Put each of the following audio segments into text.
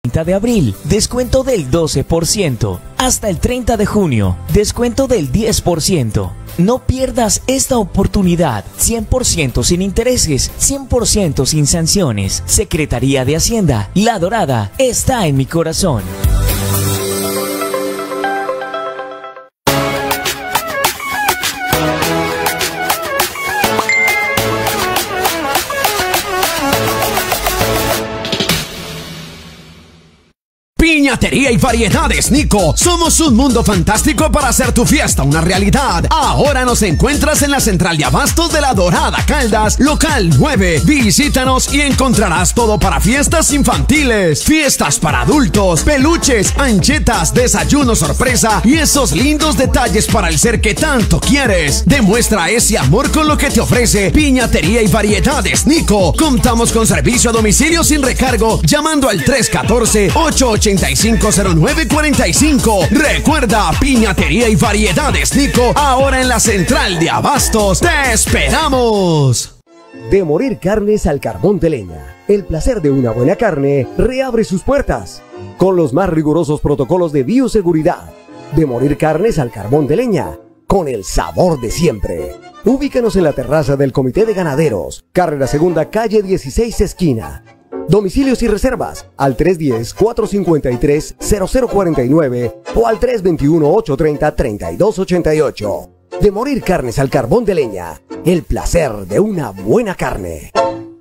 30 de abril, descuento del 12%. Hasta el 30 de junio, descuento del 10%. No pierdas esta oportunidad. 100% sin intereses, 100% sin sanciones. Secretaría de Hacienda, La Dorada, está en mi corazón. Piñatería y variedades Nico. Somos un mundo fantástico para hacer tu fiesta una realidad. Ahora nos encuentras en la central de abastos de La Dorada, Caldas, local 9. Visítanos y encontrarás todo para fiestas infantiles, fiestas para adultos, peluches, anchetas, desayuno sorpresa y esos lindos detalles para el ser que tanto quieres. Demuestra ese amor con lo que te ofrece Piñatería y variedades Nico. Contamos con servicio a domicilio sin recargo llamando al 314-885-0945. Recuerda, Piñatería y variedades Nico, ahora en la central de abastos. ¡Te esperamos! De Morir Carnes al Carbón de Leña, el placer de una buena carne reabre sus puertas con los más rigurosos protocolos de bioseguridad. De Morir Carnes al Carbón de Leña, con el sabor de siempre. Ubícanos en la terraza del Comité de Ganaderos, carrera segunda, calle 16, esquina. Domicilios y reservas al 310-453-0049 o al 321-830-3288. De Morir Carnes al Carbón de Leña, el placer de una buena carne.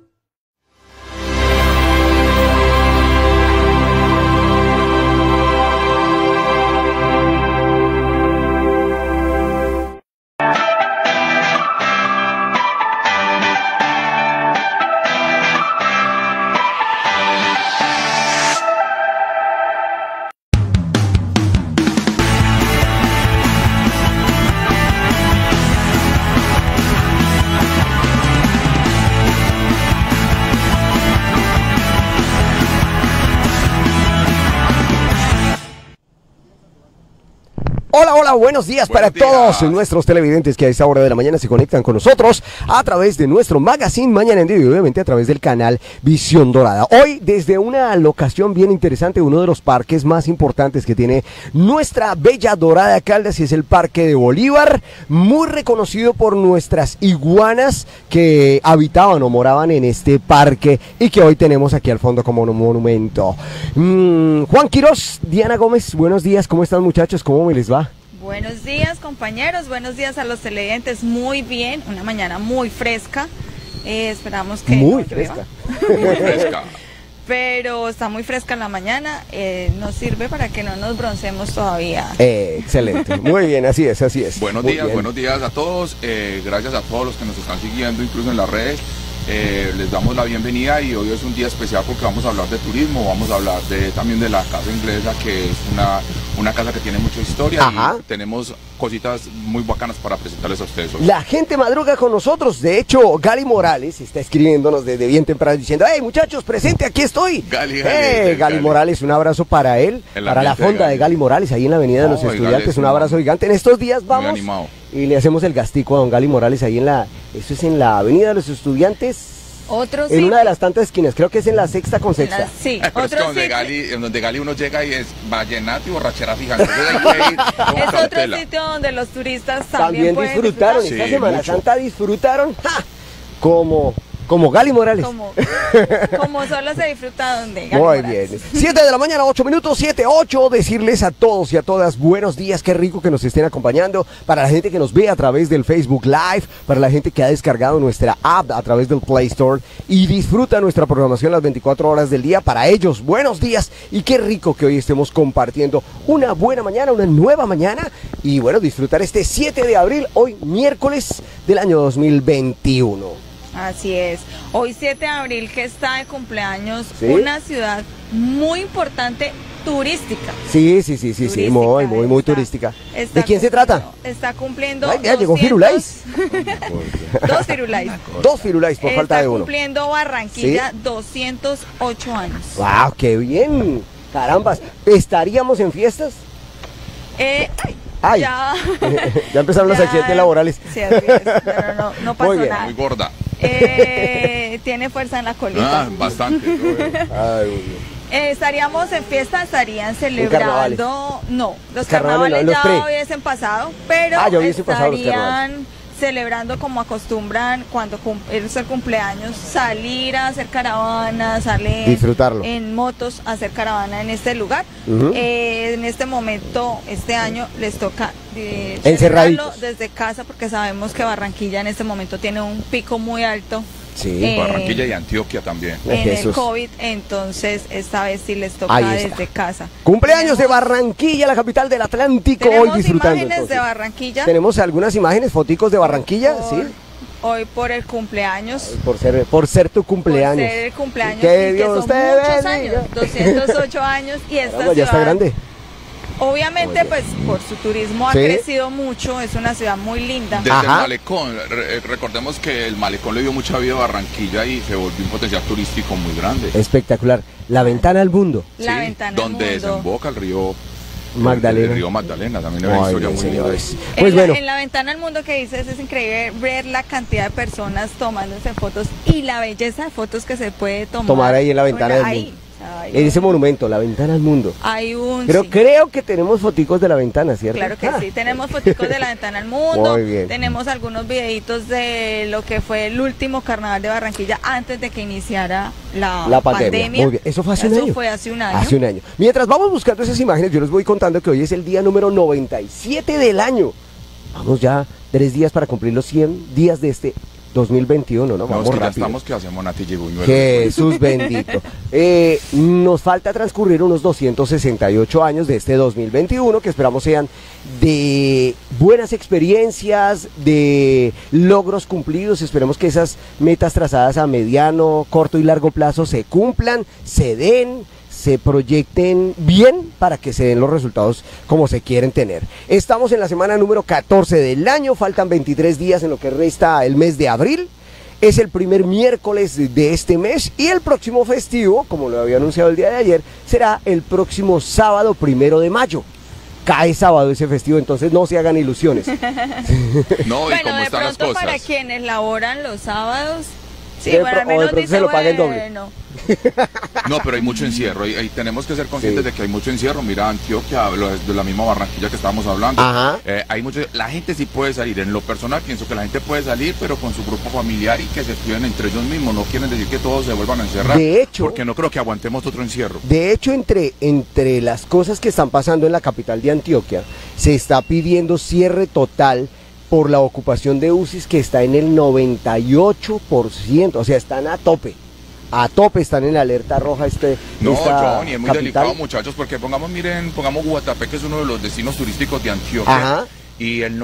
Hola, hola, buenos días para todos nuestros televidentes que a esta hora de la mañana se conectan con nosotros a través de nuestro magazine Mañana en Día y obviamente a través del canal Visión Dorada. Hoy desde una locación bien interesante, uno de los parques más importantes que tiene nuestra bella Dorada Caldas, y es el Parque de Bolívar, muy reconocido por nuestras iguanas que habitaban o moraban en este parque y que hoy tenemos aquí al fondo como un monumento. Juan Quiroz, Diana Gómez, buenos días, ¿cómo están muchachos? ¿Cómo me les va? Buenos días compañeros, buenos días a los televidentes, muy bien, una mañana muy fresca, esperamos que muy no fresca. Muy fresca, pero está muy fresca en la mañana, nos sirve para que no nos broncemos todavía. Excelente, muy bien, así es, así es. Buenos días a todos, gracias a todos los que nos están siguiendo incluso en las redes. Les damos la bienvenida y hoy es un día especial porque vamos a hablar de turismo, vamos a hablar también de la Casa Inglesa, que es una casa que tiene mucha historia. Ajá. Y tenemos cositas muy bacanas para presentarles a ustedes hoy. La gente madruga con nosotros, de hecho Gali Morales está escribiéndonos desde bien temprano diciendo: ¡hey muchachos, presente, aquí estoy! Gali Morales, un abrazo para él, para la fonda de Gali Morales, ahí en la Avenida de los Estudiantes, un abrazo gigante. En estos días vamos y le hacemos el gastico a don Gali Morales ahí eso es en la Avenida de los Estudiantes. En una de las tantas esquinas, creo que es en la sexta con sexta. Sí, pero es que donde Gali uno llega y es vallenato y borrachera fija. Entonces hay que ir es otro sitio donde los turistas también pueden disfrutaron. Esta Semana Santa disfrutaron como Gali Morales. Como solo se disfruta donde Gali Muy Morales. bien. 7 de la mañana, 8 minutos, 7, 8. Decirles a todos y a todas buenos días, qué rico que nos estén acompañando. Para la gente que nos ve a través del Facebook Live, para la gente que ha descargado nuestra app a través del Play Store y disfruta nuestra programación las 24 horas del día. Para ellos, buenos días y qué rico que hoy estemos compartiendo una buena mañana, una nueva mañana. Y bueno, disfrutar este 7 de abril, hoy miércoles del año 2021. Así es, hoy 7 de abril que está de cumpleaños, ¿sí? Una ciudad muy importante turística. Sí, muy turística. ¿De quién se trata? Está cumpliendo. Ay, ya llegó Firulais. Dos Firulais por falta de uno. Está cumpliendo Barranquilla, ¿sí? 208 años. ¡Wow! ¡Qué bien! Carambas, ¿estaríamos en fiestas? Ay, ya empezaron los accidentes laborales. Sí, así es, pero no pasó nada. Muy gorda. Tiene fuerza en la colita. Bastante. Ay, Estaríamos en fiesta, estarían carnavales. celebrando, no, los Carnavales, carnavales no, los ya pre. hubiesen pasado, pero ya hubiesen pasado los estarían celebrando como acostumbran cuando es el cumpleaños, salir a hacer caravana, salir disfrutarlo en motos a hacer caravana en este lugar. En este momento, este año, les toca celebrarlo desde casa porque sabemos que Barranquilla en este momento tiene un pico muy alto. Sí, Barranquilla y Antioquia también. En el COVID, entonces esta vez sí les toca desde casa. Cumpleaños de Barranquilla, la capital del Atlántico, hoy disfrutando. Tenemos imágenes de Barranquilla. Tenemos algunas imágenes, foticos de Barranquilla, sí. Hoy por el cumpleaños. Por ser tu cumpleaños. Por ser el cumpleaños. Que y Dios que son te muchos bendiga. años, 208 años. Y esta ciudad ya está grande. Obviamente, pues por su turismo ha crecido mucho, es una ciudad muy linda. Desde el malecón, recordemos que el malecón le dio mucha vida a Barranquilla y se volvió un potencial turístico muy grande. Espectacular. La ventana al mundo. La ventana al mundo. Donde desemboca el río Magdalena. El río Magdalena, también es una historia muy linda. Pues bueno. En la ventana al mundo que dices, es increíble ver la cantidad de personas tomándose fotos y la belleza de fotos que se puede tomar ahí en la ventana del mundo. En ese monumento, la ventana al mundo. Hay Pero creo que tenemos foticos de la ventana, ¿cierto? Claro que sí, tenemos foticos de la ventana al mundo. Muy bien. Tenemos algunos videitos de lo que fue el último carnaval de Barranquilla antes de que iniciara la pandemia. Muy bien. Eso fue hace un año. Eso fue hace un año. Hace un año. Mientras vamos buscando esas imágenes, yo les voy contando que hoy es el día número 97 del año. Vamos ya 3 días para cumplir los 100 días de este 2021, ¿no? Vamos rápido. Ya estamos que hacemos Nati y Buñuelo. Jesús bendito. Nos falta transcurrir unos 268 años de este 2021 que esperamos sean de buenas experiencias, de logros cumplidos. Esperemos que esas metas trazadas a mediano, corto y largo plazo se cumplan, se den, se proyecten bien para que se den los resultados como se quieren tener. Estamos en la semana número 14 del año, faltan 23 días en lo que resta el mes de abril. Es el primer miércoles de este mes y el próximo festivo, como lo había anunciado el día de ayer, será el próximo sábado 1 de mayo. Cae sábado ese festivo, entonces no se hagan ilusiones. No, y bueno, cómo de están las pronto cosas. para quienes laboran los sábados, sí, De bueno, al o de menos pronto dice, se lo paguen doble. bueno. No, pero hay mucho encierro, y tenemos que ser conscientes de que hay mucho encierro. Mira, Antioquia, de la misma Barranquilla que estábamos hablando, hay mucho, la gente sí puede salir. En lo personal pienso que la gente puede salir, pero con su grupo familiar y que se cuiden entre ellos mismos. No quieren decir que todos se vuelvan a encerrar, de hecho, porque no creo que aguantemos otro encierro. De hecho, entre las cosas que están pasando en la capital de Antioquia, se está pidiendo cierre total por la ocupación de UCIs que está en el 98%, o sea, están a tope están en alerta roja No, esta Johnny, es muy capital. delicado, muchachos, porque pongamos Guatapé, que es uno de los destinos turísticos de Antioquia. Y el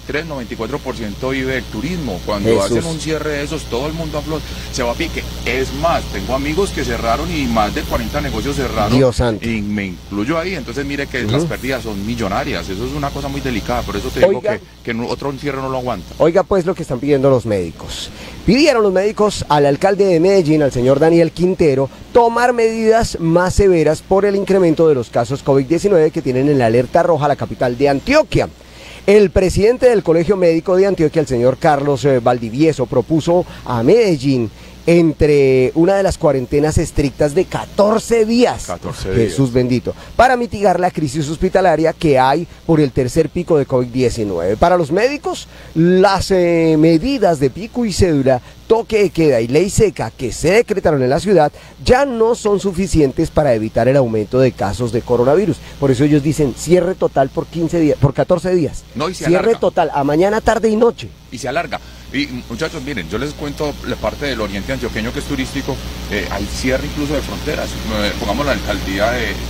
93-94% vive del turismo. Cuando hacen un cierre de esos, todo el mundo se va a pique. Es más, tengo amigos que cerraron y más de 40 negocios cerraron. Dios santo. Y me incluyo ahí. Entonces mire que las pérdidas son millonarias. Eso es una cosa muy delicada. Por eso te digo que otro encierro no lo aguanta. Oiga pues lo que están pidiendo los médicos. Pidieron los médicos al alcalde de Medellín, al señor Daniel Quintero, tomar medidas más severas por el incremento de los casos COVID-19 que tienen en la alerta roja la capital de Antioquia. El presidente del Colegio Médico de Antioquia, el señor Carlos Valdivieso, propuso a Medellín entre una de las cuarentenas estrictas de 14 días, Jesús bendito, para mitigar la crisis hospitalaria que hay por el tercer pico de COVID-19. Para los médicos, las medidas de pico y cédula, toque de queda y ley seca que se decretaron en la ciudad ya no son suficientes para evitar el aumento de casos de coronavirus. Por eso ellos dicen cierre total por 15 días, por 14 días. No, y se cierre alarga. Total a mañana, tarde y noche. Y se alarga. Y muchachos, miren, yo les cuento la parte del oriente antioqueño que es turístico. Hay cierre incluso de fronteras. Pongamos la alcaldía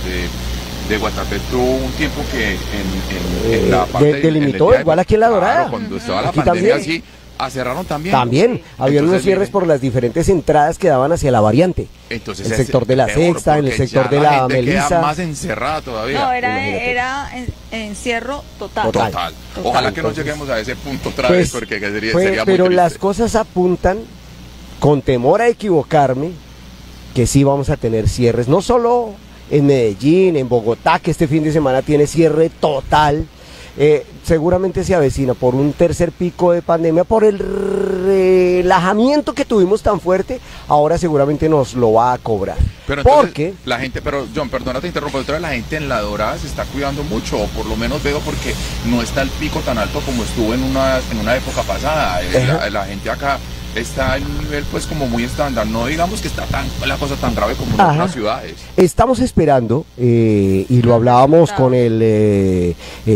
de Guatapé tuvo un tiempo que en la parte delimitó, igual aquí en La Dorada. Claro, cuando estaba la pandemia así, cerraron también. También, había unos cierres por las diferentes entradas que daban hacia la variante. Entonces, el sector de la Sexta, en el sector de la Melisa. Queda más encerrada todavía. No, era encierro total. Ojalá que no lleguemos a ese punto otra vez, porque sería muy pero triste. las cosas apuntan, con temor a equivocarme, que sí vamos a tener cierres, no solo en Medellín, en Bogotá, que este fin de semana tiene cierre total. Seguramente se avecina por un tercer pico de pandemia, por el relajamiento que tuvimos tan fuerte, ahora seguramente nos lo va a cobrar. Pero entonces, porque la gente, pero John, perdona te interrumpo, otra vez la gente en La Dorada se está cuidando mucho, o por lo menos veo porque no está el pico tan alto como estuvo en una época pasada. La gente acá está en un nivel pues como muy estándar, no digamos que está la cosa tan grave como en otras ciudades. Estamos esperando, y lo hablábamos con el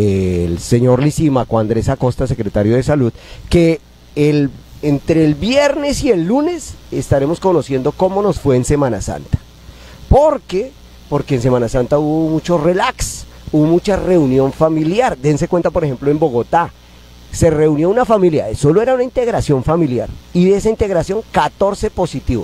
señor Lisímaco, Andrés Acosta, secretario de Salud, que entre el viernes y el lunes estaremos conociendo cómo nos fue en Semana Santa. Porque en Semana Santa hubo mucho relax, hubo mucha reunión familiar. Dense cuenta, por ejemplo, en Bogotá, se reunió una familia, solo era una integración familiar, y de esa integración 14 positivos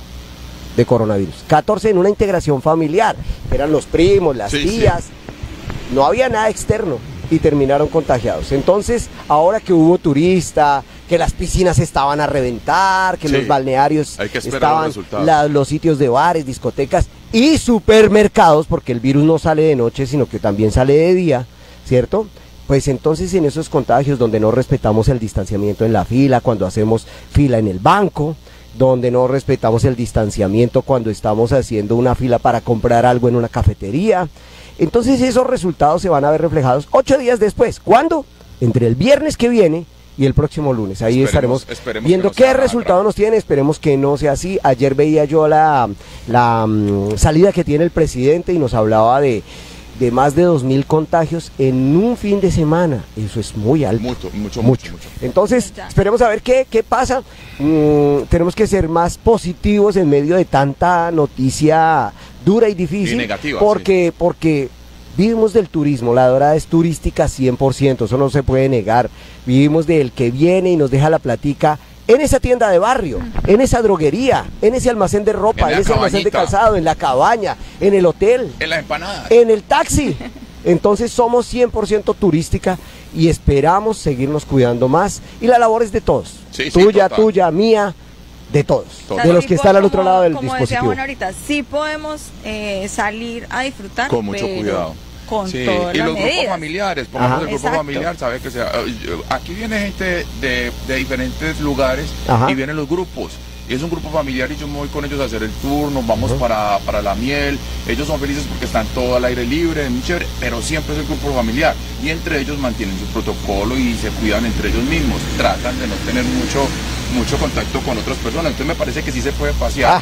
de coronavirus, 14 en una integración familiar, eran los primos, las tías, no había nada externo, y terminaron contagiados. Entonces, ahora que hubo turista, que las piscinas estaban a reventar, que los balnearios estaban, los sitios de bares, discotecas y supermercados, porque el virus no sale de noche, sino que también sale de día, ¿cierto? Pues entonces en esos contagios donde no respetamos el distanciamiento en la fila, cuando hacemos fila en el banco, donde no respetamos el distanciamiento cuando estamos haciendo una fila para comprar algo en una cafetería, entonces esos resultados se van a ver reflejados 8 días después. ¿Cuándo? Entre el viernes que viene y el próximo lunes. Ahí estaremos viendo qué resultado nos tiene. Esperemos que no sea así. Ayer veía yo la salida que tiene el presidente y nos hablaba de más de 2.000 contagios en un fin de semana. Eso es muy alto. Mucho. Entonces, esperemos a ver qué pasa. Tenemos que ser más positivos en medio de tanta noticia dura y difícil. Y negativa, porque vivimos del turismo. La Dorada es turística 100%, eso no se puede negar. Vivimos del que viene y nos deja la platica en esa tienda de barrio, en esa droguería, en ese almacén de ropa, en ese almacén de calzado, en la cabaña, en el hotel, en la empanada, en el taxi. Entonces somos 100% turística y esperamos seguirnos cuidando más. Y la labor es de todos, tuya, mía, de todos, de los que están al otro lado del dispositivo. Como decía Juan ahorita, sí podemos salir a disfrutar, con mucho cuidado. Con todas y las los medidas. Grupos familiares, pongamos el grupo familiar, sabe que aquí viene gente de diferentes lugares y vienen los grupos. Y es un grupo familiar y yo me voy con ellos a hacer el tour, nos vamos para la miel. Ellos son felices porque están todo al aire libre, es muy chévere, pero siempre es el grupo familiar. Y entre ellos mantienen su protocolo y se cuidan entre ellos mismos. Tratan de no tener mucho contacto con otras personas. Entonces me parece que sí se puede pasear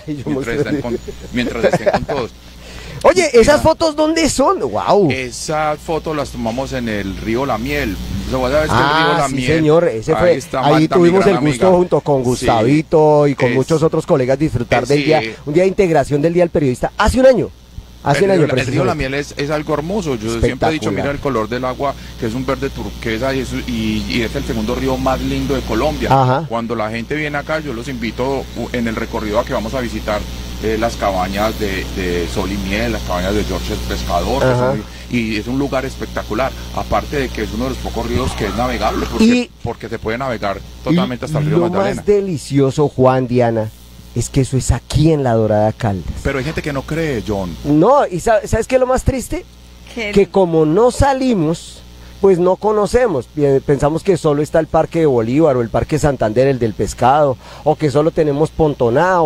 mientras estén con todos. Oye, ¿esas fotos dónde son? ¡Wow! Esas fotos las tomamos en el río La Miel. ¿Sabes que el río La Miel? Señor, ese fue. Ahí tuvimos el gusto junto con Gustavito y con muchos otros colegas disfrutar del día, un día de integración del Día del Periodista, hace un año. El río La Miel es algo hermoso. Yo siempre he dicho, mira el color del agua, que es un verde turquesa y es el segundo río más lindo de Colombia. Cuando la gente viene acá, yo los invito en el recorrido a que vamos a visitar las cabañas de Sol y Miel, las cabañas de George el Pescador, y es un lugar espectacular, aparte de que es uno de los pocos ríos que es navegable, porque se puede navegar totalmente hasta el río Magdalena. Lo más delicioso, Juan, Diana, es que eso es aquí en La Dorada Caldas. Pero hay gente que no cree, John. No, y ¿sabes qué es lo más triste? Que como no salimos, pues no conocemos. Pensamos que solo está el Parque de Bolívar o el Parque Santander, el del pescado, o que solo tenemos Pontoná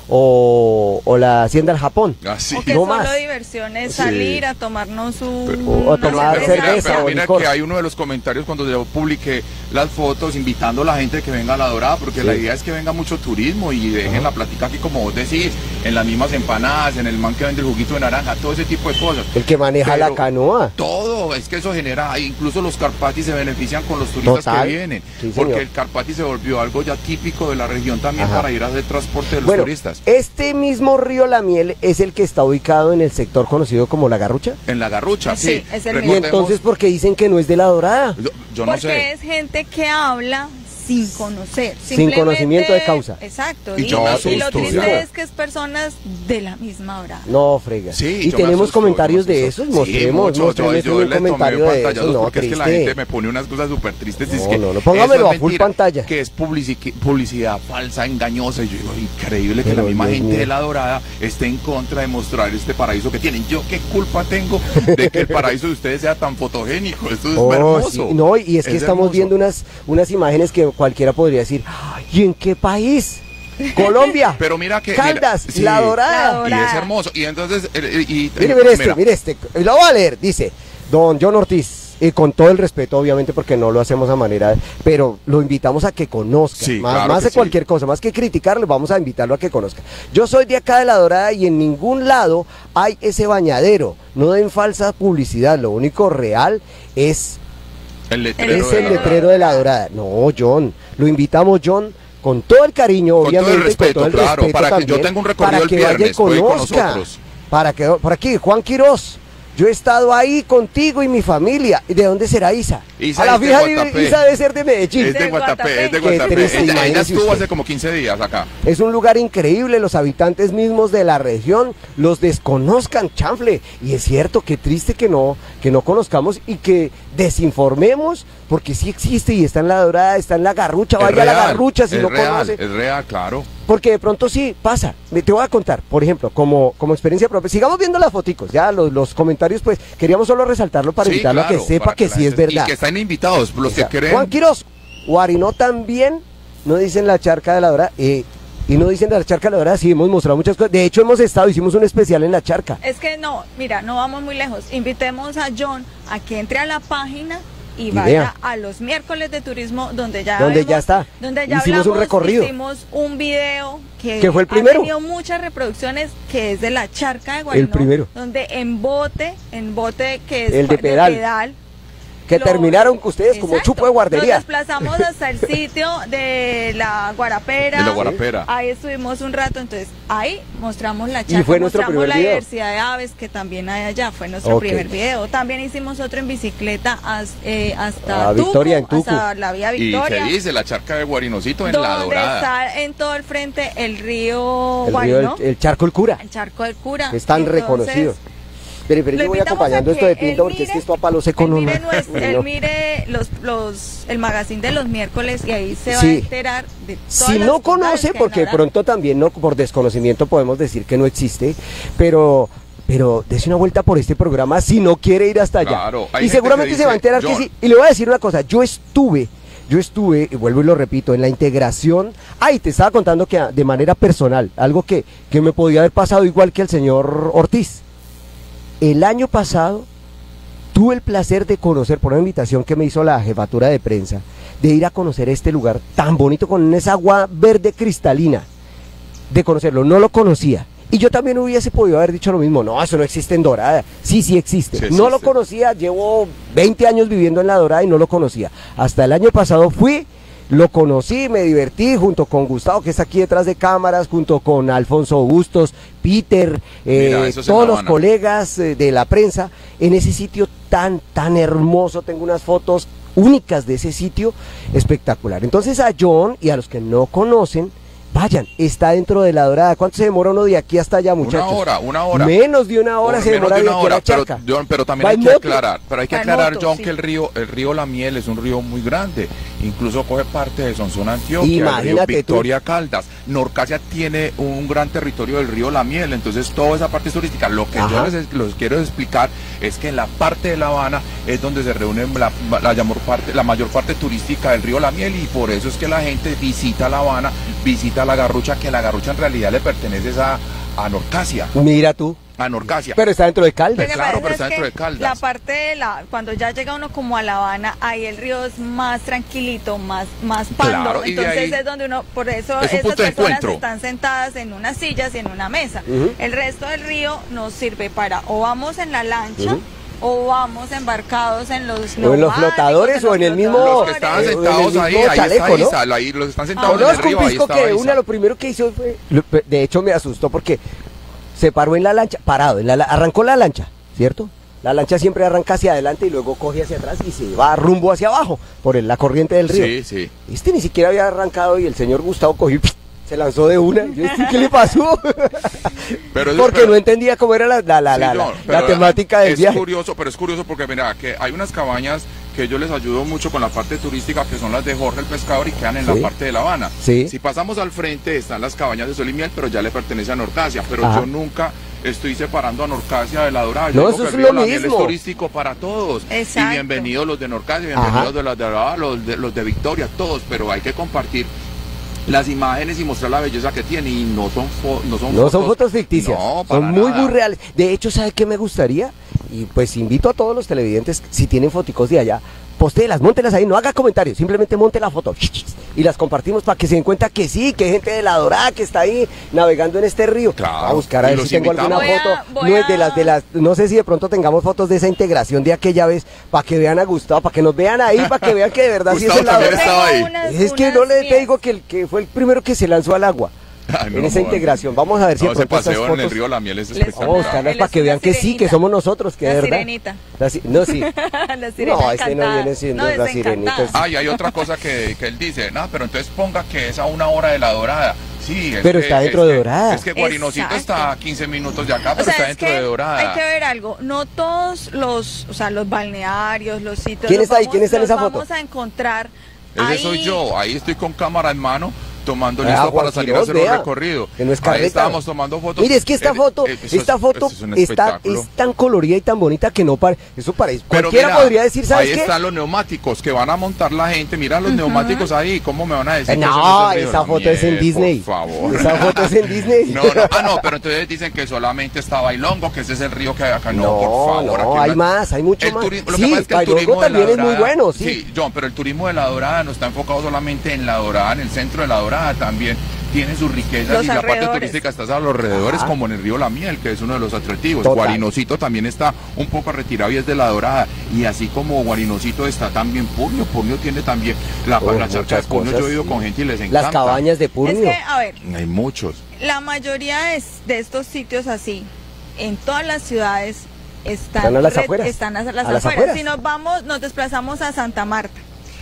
o la Hacienda del Japón. O que no solo más. Diversión es salir a tomarnos o tomar cerveza pero o mira licor. Que hay uno de los comentarios cuando yo publiqué las fotos invitando a la gente que venga a La Dorada, porque la idea es que venga mucho turismo y dejen la plática aquí, como vos decís, en las mismas empanadas, en el man que vende el juguito de naranja, todo ese tipo de cosas. El que maneja la canoa. Todo, es que eso genera, incluso los Carpathia se benefician con los turistas que vienen, porque el Carpathia se volvió algo ya típico de la región también para ir a hacer transporte de los turistas. Este mismo río La Miel es el que está ubicado en el sector conocido como La Garrucha. En La Garrucha, sí. Es el y entonces, ¿por qué dicen que no es de La Dorada? Yo no sé. Porque es gente que habla sin conocer, sin conocimiento de causa. Exacto. Y lo triste es que es personas de la misma Dorada. No, frega. Sí, y tenemos comentarios de esos, mostremos un comentario de eso. No, porque es que la gente me pone unas cosas súper tristes. No, póngamelo a full pantalla. Que es publicidad falsa, engañosa. Y yo digo, increíble que la misma gente de La Dorada esté en contra de mostrar este paraíso que tienen. ¿Yo qué culpa tengo de que el paraíso de ustedes sea tan fotogénico? Esto es hermoso. No, y es que estamos viendo unas imágenes que cualquiera podría decir, ¿y en qué país? Colombia. Pero mira que Caldas, mira, sí, La Dorada. Y es hermoso. Y entonces mire este, lo voy a leer, dice don John Ortiz, y con todo el respeto obviamente porque no lo hacemos a manera, pero lo invitamos a que conozca, sí, más, claro más de cualquier cosa, más que criticarlo, vamos a invitarlo a que conozca. Yo soy de acá de La Dorada y en ningún lado hay ese bañadero, no den falsa publicidad, lo único real es el letrero de La Dorada. No, John, lo invitamos, John, con todo el cariño, con obviamente, todo el respeto, con todo el claro, respeto para también, que yo tenga un recorrido para el que viernes, vaya y conozca, para que, por aquí, Juan Quirós, yo he estado ahí contigo y mi familia. ¿Y de dónde será Isa? Isa a la fija Isa debe ser de Es Medellín. de Guatapé, es de Guatapé. Ella estuvo hace como 15 días acá. Es un lugar increíble, los habitantes mismos de la región los desconozcan, chanfle. Y es cierto, qué triste que no conozcamos y que desinformemos, porque sí existe y está en La Dorada, está en La Garrucha, vaya a La Garrucha si no conoce. Es real, claro. Porque de pronto sí pasa. Te voy a contar, por ejemplo, como experiencia propia. Sigamos viendo las foticos, ya los comentarios, pues queríamos solo resaltarlo para invitarlo a que sepa que sí es verdad. Y que están invitados, los que creen. Juan Quirós, Guarinó también, no dicen la charca de La Dorada, y no dicen de la charca de La Dorada, sí hemos mostrado muchas cosas. De hecho hicimos un especial en la charca. Es que no, mira, no vamos muy lejos. Invitemos a John a que entre a la página y vaya a los miércoles de turismo donde ya está. Donde ya hicimos un recorrido. Hicimos un video que fue el primero. Ha tenido muchas reproducciones, que es de la charca de Guarinó. El primero. Donde en bote que es el de pedal. Que terminaron ustedes como chupo de guardería. Nos desplazamos hasta el sitio de la Guarapera. De la Guarapera. Ahí estuvimos un rato, entonces ahí mostramos la charca, y fue nuestro primer la video. Diversidad de aves que también hay allá, fue nuestro primer video. También hicimos otro en bicicleta hasta Victoria, en Tucu. hasta la vía Victoria. Y se dice la charca de Guarinocito en La Dorada. Donde está en todo el frente el río Guarinó. El Charco del Cura. El Charco del Cura. Es tan reconocido. Pero yo voy acompañando esto de tinta porque es que esto a palo seco no. Él mire el magazine de los miércoles y ahí se va a enterar de todas si no conoce, porque de pronto también no por desconocimiento podemos decir que no existe, pero dése una vuelta por este programa si no quiere ir hasta allá. Claro, y seguramente se va a enterar que sí. Y le voy a decir una cosa, yo estuve, y vuelvo y lo repito, en la integración. Te estaba contando que de manera personal, algo que me podía haber pasado igual que el señor Ortiz. El año pasado tuve el placer de conocer, por una invitación que me hizo la jefatura de prensa, de ir a conocer este lugar tan bonito con esa agua verde cristalina, de conocerlo, no lo conocía. Y yo también hubiese podido haber dicho lo mismo, no, eso no existe en Dorada. Sí existe. Sí, no lo conocía, llevo 20 años viviendo en La Dorada y no lo conocía. Hasta el año pasado fui, lo conocí, me divertí junto con Gustavo, que está aquí detrás de cámaras, junto con Alfonso Bustos, Peter, todos los colegas de la prensa, en ese sitio tan hermoso. Tengo unas fotos únicas de ese sitio, espectacular. Entonces a John y a los que no conocen, vayan, está dentro de La Dorada. ¿Cuánto se demora uno de aquí hasta allá, muchachos? Una hora. Menos de una hora se demora de aquí a la charca. Pero también hay que aclarar, John, que el río La Miel es un río muy grande. Incluso coge parte de Sonsón, Antioquia, el río Victoria, Caldas. Norcasia tiene un gran territorio del río La Miel, entonces toda esa parte turística. Lo que yo les quiero explicar es que en la parte de La Habana es donde se reúne la mayor parte turística del río La Miel, y por eso es que la gente visita La Habana, visita La Garrucha, que La Garrucha en realidad le pertenece a Norcasia. Mira tú. A Norcasia. Pero está dentro de Caldas. Claro, pero está dentro de Caldas. La parte de cuando ya llega uno como a La Habana, ahí el río es más tranquilito, más pando. Claro, entonces es donde uno, por eso esas personas están sentadas en unas sillas y en una mesa. El resto del río nos sirve para, o vamos en la lancha, o vamos embarcados en los flotadores o en el mismo. Los que estaban sentados ahí chaleco, está Isa, ahí los están sentados en el río, ahí está que una lo primero que hizo fue, de hecho me asustó porque se paró en la lancha, arrancó la lancha, ¿cierto? La lancha siempre arranca hacia adelante y luego coge hacia atrás y se va rumbo hacia abajo por la corriente del río. Sí. Ni siquiera había arrancado y el señor Gustavo cogió y se lanzó de una. Yo ¿qué le pasó? Porque no entendía cómo era la temática del viaje. Es curioso porque mira, que hay unas cabañas que yo les ayudo mucho con la parte turística, que son las de Jorge el Pescador, y quedan en la parte de La Habana. Si pasamos al frente están las cabañas de Sol y Miel, pero ya le pertenece a Norcasia, pero yo nunca estoy separando a Norcasia de La Dorada. No, eso es lo mismo. Es turístico para todos. Exacto. Y bienvenidos los de Norcasia, bienvenidos de La Dorada, los de Victoria, todos, pero hay que compartir las imágenes y mostrar la belleza que tiene, y no son fotos ficticias, no, son muy nada. reales. De hecho, ¿sabe qué me gustaría? Y pues invito a todos los televidentes, si tienen foticos de allá, postéelas, móntelas ahí, no haga comentarios, simplemente monte la foto y las compartimos para que se den cuenta que sí, que hay gente de La Dorada que está ahí navegando en este río. Claro. A buscar a ver si tengo alguna foto. No es de las, no sé si de pronto tengamos fotos de esa integración de aquella vez, para que vean a Gustavo, para que nos vean ahí, para que vean que de verdad sí es el La Dorada. Es que no le digo que el que fue el primero que se lanzó al agua. Ay, no, en esa integración, vamos a ver si ese paseo fotos, en el río La Miel es vamos a espectacular. buscarlas para que vean que sí, que somos nosotros, que de verdad. Sirenita. No, sí. La sirenita. No, este no viene siendo la sirenita. Ah, y hay otra cosa que él dice, no, pero entonces ponga que es a 1 hora de La Dorada. Sí, pero está dentro de Dorada. Es que Guarinosito está a 15 minutos de acá, pero está dentro de Dorada. Hay que ver algo, no todos los balnearios, los sitios. ¿Quién está ahí? ¿Quién está en esa foto? Vamos a encontrar. Ese soy yo, ahí estoy con cámara en mano, tomando listo para salir a hacer un recorrido. Que no es carreta. Ahí estábamos tomando fotos. Mire, es que esta foto es tan colorida y tan bonita que no eso parece. Pero cualquiera mira, podría decir, ¿sabes ahí qué? están los neumáticos que van a montar la gente. Mira los neumáticos ahí, ¿cómo me van a decir? No, esa foto es en Disney. Por favor. Esa foto es en Disney. No, pero entonces dicen que solamente está Bailongo, que ese es el río que hay acá. No, por favor. No, hay más, hay mucho más. Lo que pasa es que el turismo también es muy bueno, sí. Sí, John, pero el turismo de La Dorada no está enfocado solamente en La Dorada, en el centro de La Dorada también. Tiene sus riquezas y la parte turística está a los alrededores, como en el río La Miel, que es uno de los atractivos. Total. Guarinosito también está un poco retirado y es de La Dorada. Y así como Guarinosito está también Purnio. Purnio tiene también la charca de Purnio. Yo he ido con gente y les encanta. Las cabañas de Purnio. Es que, a ver, hay muchos. La mayoría de estos sitios así, en todas las ciudades, están a las afueras. Están a las afueras. Si nos desplazamos a Santa Marta,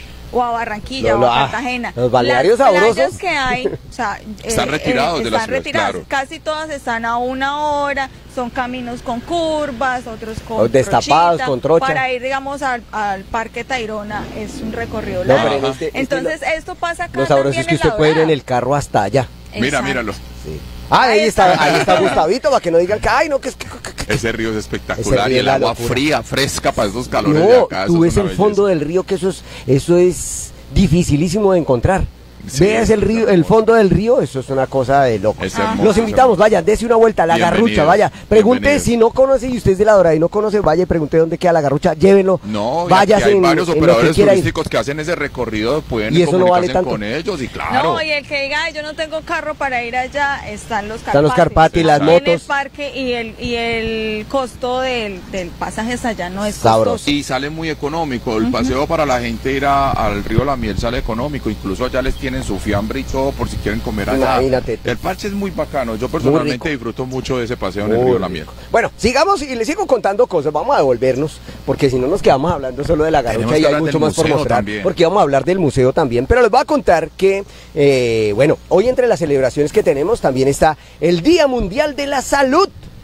o a Barranquilla, o a Cartagena. Los balnearios las sabrosos. playas que hay, o sea, están retirados de la ciudad, claro. Casi todas están a 1 hora, son caminos con curvas, otros con destapados, trochita. con trocha. Para ir, digamos, al Parque Tayrona es un recorrido largo. Entonces, esto pasa acá. Lo sabroso es que usted puede ir en el carro hasta allá. Mira, míralo. Sí. Ahí está Gustavito, para que no digan que, ay, no, que es que... Ese río es espectacular y el agua fría, fresca para esos calores de acá. Tú ves el fondo del río, que eso es dificilísimo de encontrar. Sí, veas el fondo del río, eso es una cosa de loco. Los invitamos, vaya, dése una vuelta a La Garrucha, vaya, pregunte si no conoce, y usted es de La Dorada y no conoce, vaya y pregunte dónde queda La Garrucha, llévenlo. No, vaya, hay varios operadores turísticos que hacen ese recorrido, pueden comunicarse con ellos, y claro. No, y el que diga, yo no tengo carro para ir allá, están los Carpatis. Están los Carpatis, las motos. En el parque y el costo del pasaje hasta allá no es costoso. Y sale muy económico, el paseo para la gente ir al río La Miel sale económico, incluso allá les tienen su fiambre y todo por si quieren comer allá. Imagínate. El parche es muy bacano, yo personalmente disfruto mucho de ese paseo en el río La Miel. Bueno, sigamos y les sigo contando cosas, vamos a devolvernos, porque si no nos quedamos hablando solo de La Garrucha y hay mucho más por mostrar, también. Porque vamos a hablar del museo también, pero les voy a contar que, bueno, hoy entre las celebraciones que tenemos también está el Día Mundial de la Salud.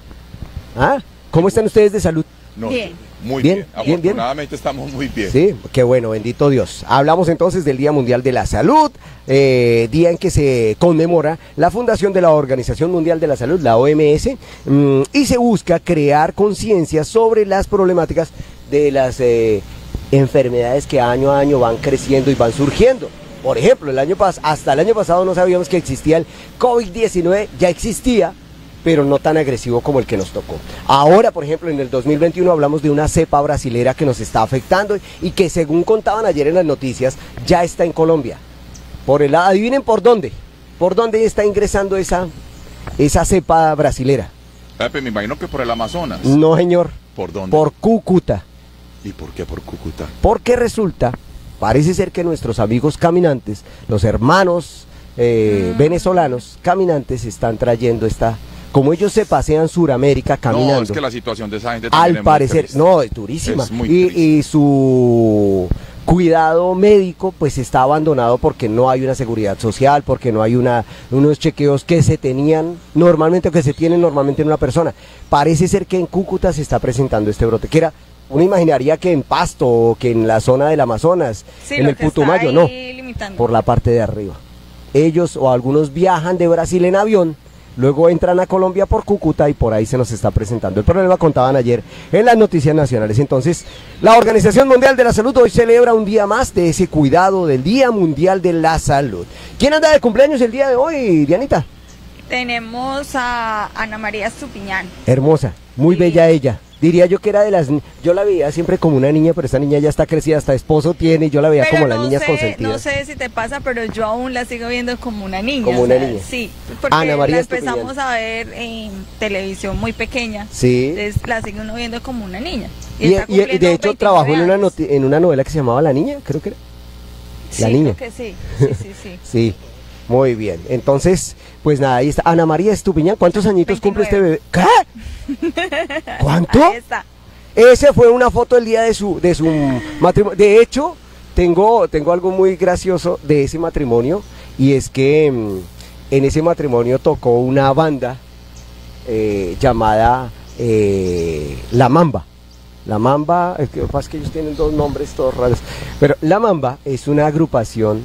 ¿Ah? ¿Cómo están ustedes de salud? No, bien. Muy bien. Afortunadamente estamos muy bien. Sí, qué bueno, bendito Dios. Hablamos entonces del Día Mundial de la Salud, día en que se conmemora la fundación de la Organización Mundial de la Salud, la OMS, y se busca crear conciencia sobre las problemáticas de las enfermedades que año a año van creciendo y van surgiendo. Por ejemplo, hasta el año pasado no sabíamos que existía el COVID-19, ya existía, pero no tan agresivo como el que nos tocó. Ahora, por ejemplo, en el 2021 hablamos de una cepa brasilera que nos está afectando y que, según contaban ayer en las noticias, ya está en Colombia. Adivinen por dónde está ingresando esa cepa brasilera. Me imagino que por el Amazonas. No, señor. ¿Por dónde? Por Cúcuta. ¿Y por qué por Cúcuta? Porque parece ser que nuestros amigos caminantes, los hermanos venezolanos caminantes, están trayendo como ellos se pasean Suramérica caminando. No, es que la situación de esa gente también al parecer, es durísima. Es muy y su cuidado médico pues está abandonado porque no hay una seguridad social, porque no hay unos chequeos que se tenían normalmente o que se tienen normalmente en una persona. Parece ser que en Cúcuta se está presentando este brote, que uno imaginaría que en Pasto o que en la zona del Amazonas, sí, en el Putumayo, no, por la parte de arriba. Ellos o algunos viajan de Brasil en avión luego entran a Colombia por Cúcuta y por ahí se nos está presentando el problema, contaban ayer en las noticias nacionales. Entonces, la Organización Mundial de la Salud hoy celebra un día más de ese cuidado del Día Mundial de la Salud. ¿Quién anda de cumpleaños el día de hoy, Dianita? Tenemos a Ana María Estupiñán. Hermosa, muy bella ella. Diría yo que era de las... Yo la veía siempre como una niña, pero esta niña ya está crecida, hasta esposo tiene, y yo la veía pero como no las niñas sé, consentidas. No sé si te pasa, pero yo aún la sigo viendo como una niña. Como una niña. Sí, porque Ana María la Estupiñán. empezamos a ver en televisión muy pequeña. Sí. Entonces la sigue uno viendo como una niña. Y está de hecho 29 trabajó en años. en una novela que se llamaba La Niña, creo que era. Sí, La niña. creo que sí. Sí. Sí, muy bien. Entonces, pues nada, ahí está. Ana María Estupiñán, ¿cuántos añitos 29. cumple este bebé? ¿Qué? ¿Cuánto? Ahí está. Ese fue una foto el día de su matrimonio. De hecho, tengo algo muy gracioso de ese matrimonio, y es que en ese matrimonio tocó una banda llamada La Mamba. La Mamba, lo que pasa es que ellos tienen dos nombres todos raros, pero La Mamba es una agrupación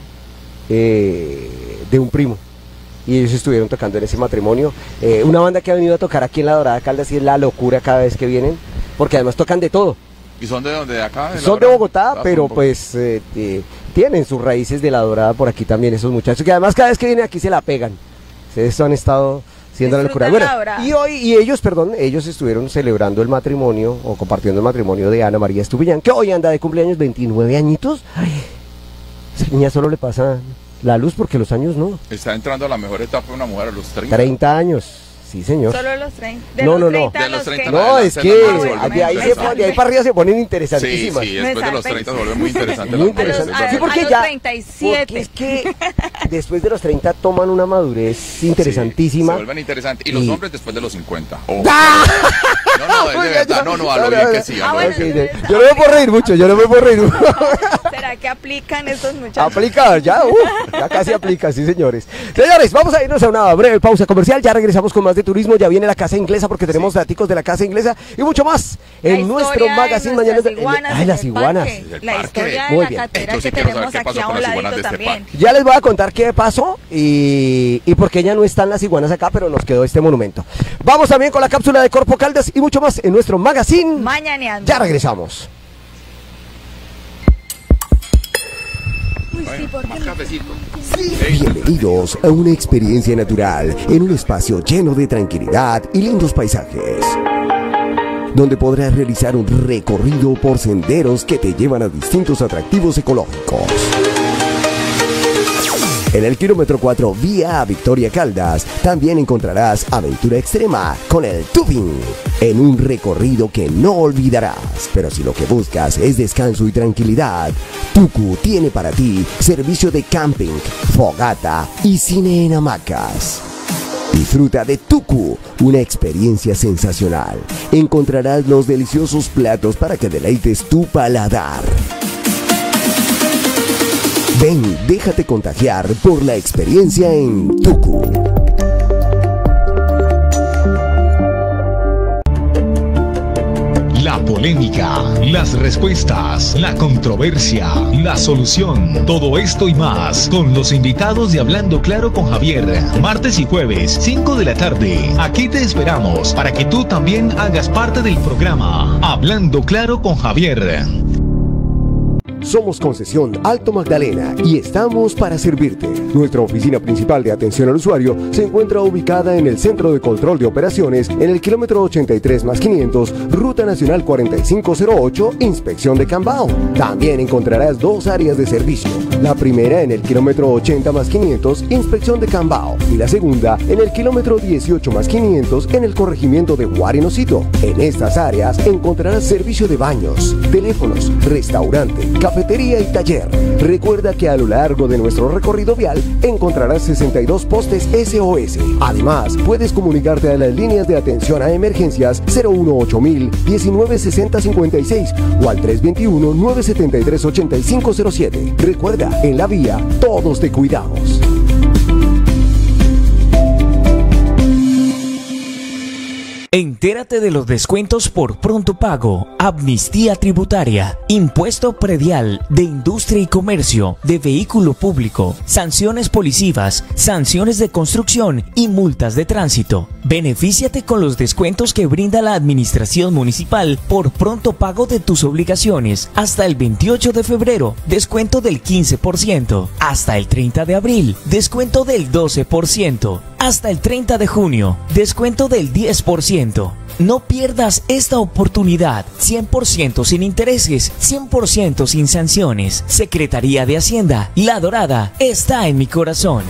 de un primo, y ellos estuvieron tocando en ese matrimonio. Una banda que ha venido a tocar aquí en La Dorada Caldas y es la locura cada vez que vienen, porque además tocan de todo. ¿Y son de dónde? ¿De acá? Son de Bogotá, pero pues tienen sus raíces de La Dorada por aquí también esos muchachos, que además cada vez que vienen aquí se la pegan. Ustedes han estado siendo la locura. Bueno, y ellos estuvieron celebrando el matrimonio, o compartiendo el matrimonio de Ana María Estupiñán, que hoy anda de cumpleaños, 29 añitos. Ay, esa niña solo le pasa la luz porque los años no. Está entrando a la mejor etapa de una mujer a los 30. 30 años. Sí, señor. Solo los 30. No. De los 30 No, es que de ahí para arriba se ponen interesantísimas. Sí, después de los 30 se vuelve muy interesante. Muy interesante. Sí, porque a los ya, 37. porque es que después de los 30 toman una madurez interesantísima. Se vuelven interesantes. Y los hombres después de los 50. Oh. ¡Ah! No, es de verdad. No, a lo bien que sí. Bueno, yo no me puedo reír mucho, ¿Será que aplican estos muchachos? Aplica, ya casi aplica, sí, señores. Señores, vamos a irnos a una breve pausa comercial. Ya regresamos con más de turismo. Ya viene la Casa Inglesa, porque tenemos daticos de la Casa Inglesa y mucho más en nuestro magazine mañana. Las iguanas. La historia de la catera que tenemos aquí a un ladito también. Ya les voy a contar qué pasó y por qué ya no están las iguanas acá, pero nos quedó este monumento. Vamos también con la cápsula de Corpo Caldas y mucho más en nuestro magazine Mañaneando. Ya regresamos. Más cafecito. Bienvenidos a una experiencia natural en un espacio lleno de tranquilidad y lindos paisajes, donde podrás realizar un recorrido por senderos que te llevan a distintos atractivos ecológicos. En el kilómetro 4 vía a Victoria Caldas también encontrarás aventura extrema con el tubing, en un recorrido que no olvidarás. Pero si lo que buscas es descanso y tranquilidad, Tuku tiene para ti servicio de camping, fogata y cine en hamacas. Disfruta de Tuku, una experiencia sensacional. Encontrarás los deliciosos platos para que deleites tu paladar. Ven, déjate contagiar por la experiencia en Tuku. La polémica, las respuestas, la controversia, la solución, todo esto y más con los invitados de Hablando Claro con Javier, martes y jueves, 5 de la tarde. Aquí te esperamos para que tú también hagas parte del programa Hablando Claro con Javier. Somos Concesión Alto Magdalena y estamos para servirte. Nuestra oficina principal de atención al usuario se encuentra ubicada en el Centro de Control de Operaciones en el kilómetro 83+500, Ruta Nacional 4508, Inspección de Cambao. También encontrarás dos áreas de servicio. La primera en el kilómetro 80+500, Inspección de Cambao, y la segunda en el kilómetro 18+500 en el corregimiento de Guarinocito. En estas áreas encontrarás servicio de baños, teléfonos, restaurante, cafetería y taller. Recuerda que a lo largo de nuestro recorrido vial encontrarás 62 postes SOS. Además, puedes comunicarte a las líneas de atención a emergencias 018.000 196056 o al 321-973-8507. Recuerda, en la vía todos te cuidamos. Entérate de los descuentos por pronto pago, amnistía tributaria, impuesto predial de industria y comercio, de vehículo público, sanciones policivas, sanciones de construcción y multas de tránsito. Benefíciate con los descuentos que brinda la administración municipal por pronto pago de tus obligaciones. Hasta el 28 de febrero, descuento del 15%. Hasta el 30 de abril, descuento del 12%. Hasta el 30 de junio, descuento del 10%. No pierdas esta oportunidad. 100% sin intereses, 100% sin sanciones. Secretaría de Hacienda, La Dorada está en mi corazón.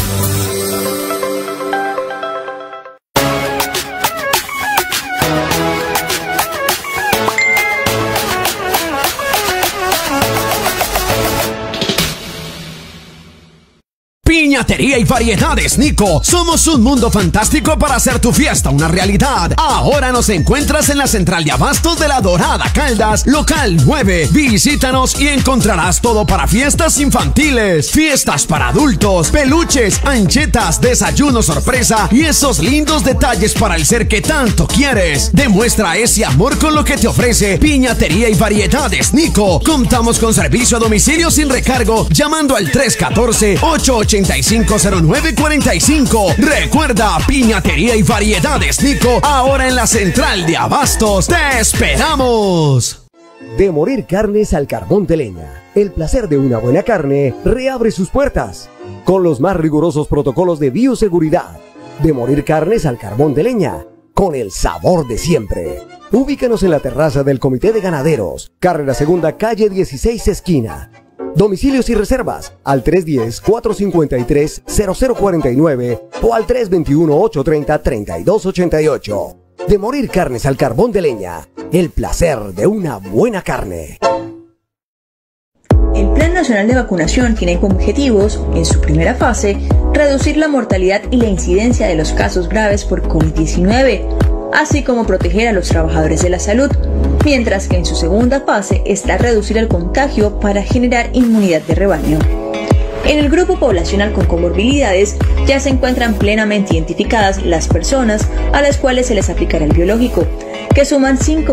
Piñatería y variedades Nico. Somos un mundo fantástico para hacer tu fiesta una realidad. Ahora nos encuentras en la central de abastos de La Dorada Caldas, local 9. Visítanos y encontrarás todo para fiestas infantiles, fiestas para adultos, peluches, anchetas, desayuno sorpresa y esos lindos detalles para el ser que tanto quieres. Demuestra ese amor con lo que te ofrece Piñatería y variedades Nico. Contamos con servicio a domicilio sin recargo llamando al 314-885-0945. Recuerda, Piñatería y variedades Nico, ahora en la central de abastos. ¡Te esperamos! De Morir Carnes al Carbón de Leña, el placer de una buena carne reabre sus puertas con los más rigurosos protocolos de bioseguridad. De Morir Carnes al Carbón de Leña, con el sabor de siempre. Ubícanos en la terraza del Comité de Ganaderos, carrera segunda, calle 16, esquina. Domicilios y reservas al 310-453-0049 o al 321-830-3288. De Morir Carnes al Carbón de Leña, el placer de una buena carne. El Plan Nacional de Vacunación tiene como objetivos, en su primera fase, reducir la mortalidad y la incidencia de los casos graves por COVID-19, así como proteger a los trabajadores de la salud, mientras que en su segunda fase está reducir el contagio para generar inmunidad de rebaño. En el grupo poblacional con comorbilidades ya se encuentran plenamente identificadas las personas a las cuales se les aplicará el biológico, que suman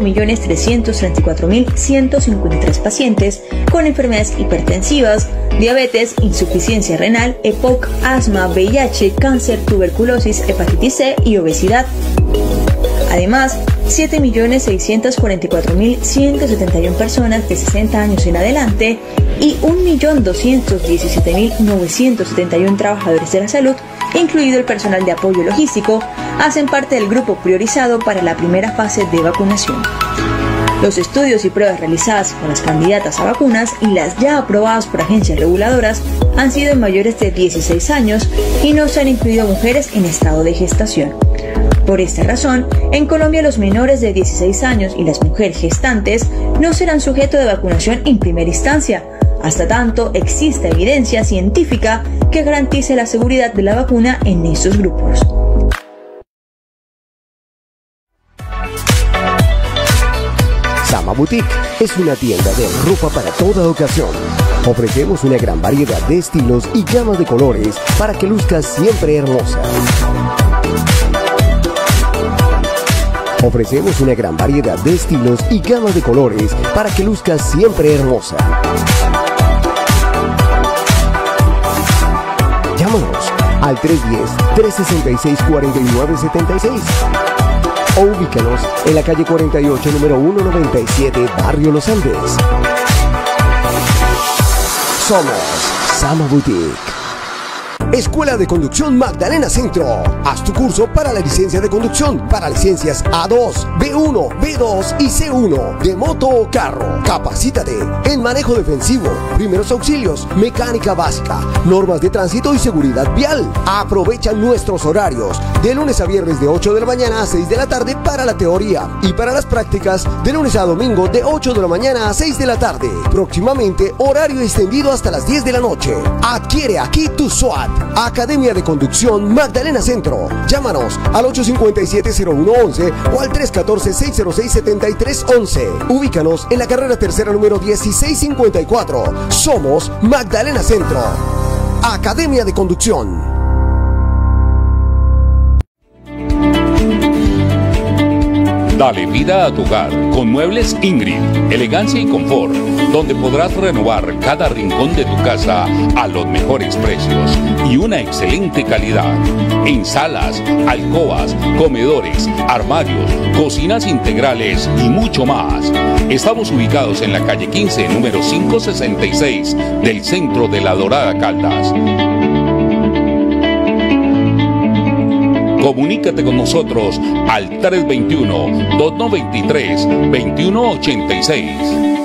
5.334.153 pacientes con enfermedades hipertensivas, diabetes, insuficiencia renal, EPOC, asma, VIH, cáncer, tuberculosis, hepatitis C y obesidad. Además, 7.644.171 personas de 60 años en adelante y 1.217.971 trabajadores de la salud, incluido el personal de apoyo logístico, hacen parte del grupo priorizado para la primera fase de vacunación. Los estudios y pruebas realizadas con las candidatas a vacunas y las ya aprobadas por agencias reguladoras han sido en mayores de 16 años y no se han incluido mujeres en estado de gestación. Por esta razón, en Colombia los menores de 16 años y las mujeres gestantes no serán sujetos de vacunación en primera instancia, hasta tanto exista evidencia científica que garantice la seguridad de la vacuna en estos grupos. Sama Boutique es una tienda de ropa para toda ocasión. Ofrecemos una gran variedad de estilos y gamas de colores para que luzcas siempre hermosa. Ofrecemos una gran variedad de estilos y gamas de colores para que luzcas siempre hermosa. Llámanos al 310-366-4976 o ubícanos en la calle 48, número 197, Barrio Los Andes. Somos Sama Boutique. Escuela de Conducción Magdalena Centro. Haz tu curso para la licencia de conducción para licencias A2, B1, B2 y C1 de moto o carro. Capacítate en manejo defensivo, primeros auxilios, mecánica básica, normas de tránsito y seguridad vial. Aprovecha nuestros horarios de lunes a viernes de 8 de la mañana a 6 de la tarde para la teoría y para las prácticas de lunes a domingo de 8 de la mañana a 6 de la tarde. Próximamente horario extendido hasta las 10 de la noche. Adquiere aquí tu SWAT. Academia de Conducción Magdalena Centro. Llámanos al 857-0111 o al 314-606-7311. Ubícanos en la carrera tercera número 1654. Somos Magdalena Centro. Academia de Conducción. Dale vida a tu hogar con Muebles Ingrid, elegancia y confort, donde podrás renovar cada rincón de tu casa a los mejores precios y una excelente calidad. En salas, alcobas, comedores, armarios, cocinas integrales y mucho más. Estamos ubicados en la calle 15, número 566 del centro de La Dorada, Caldas. Comunícate con nosotros al 321-293-2186.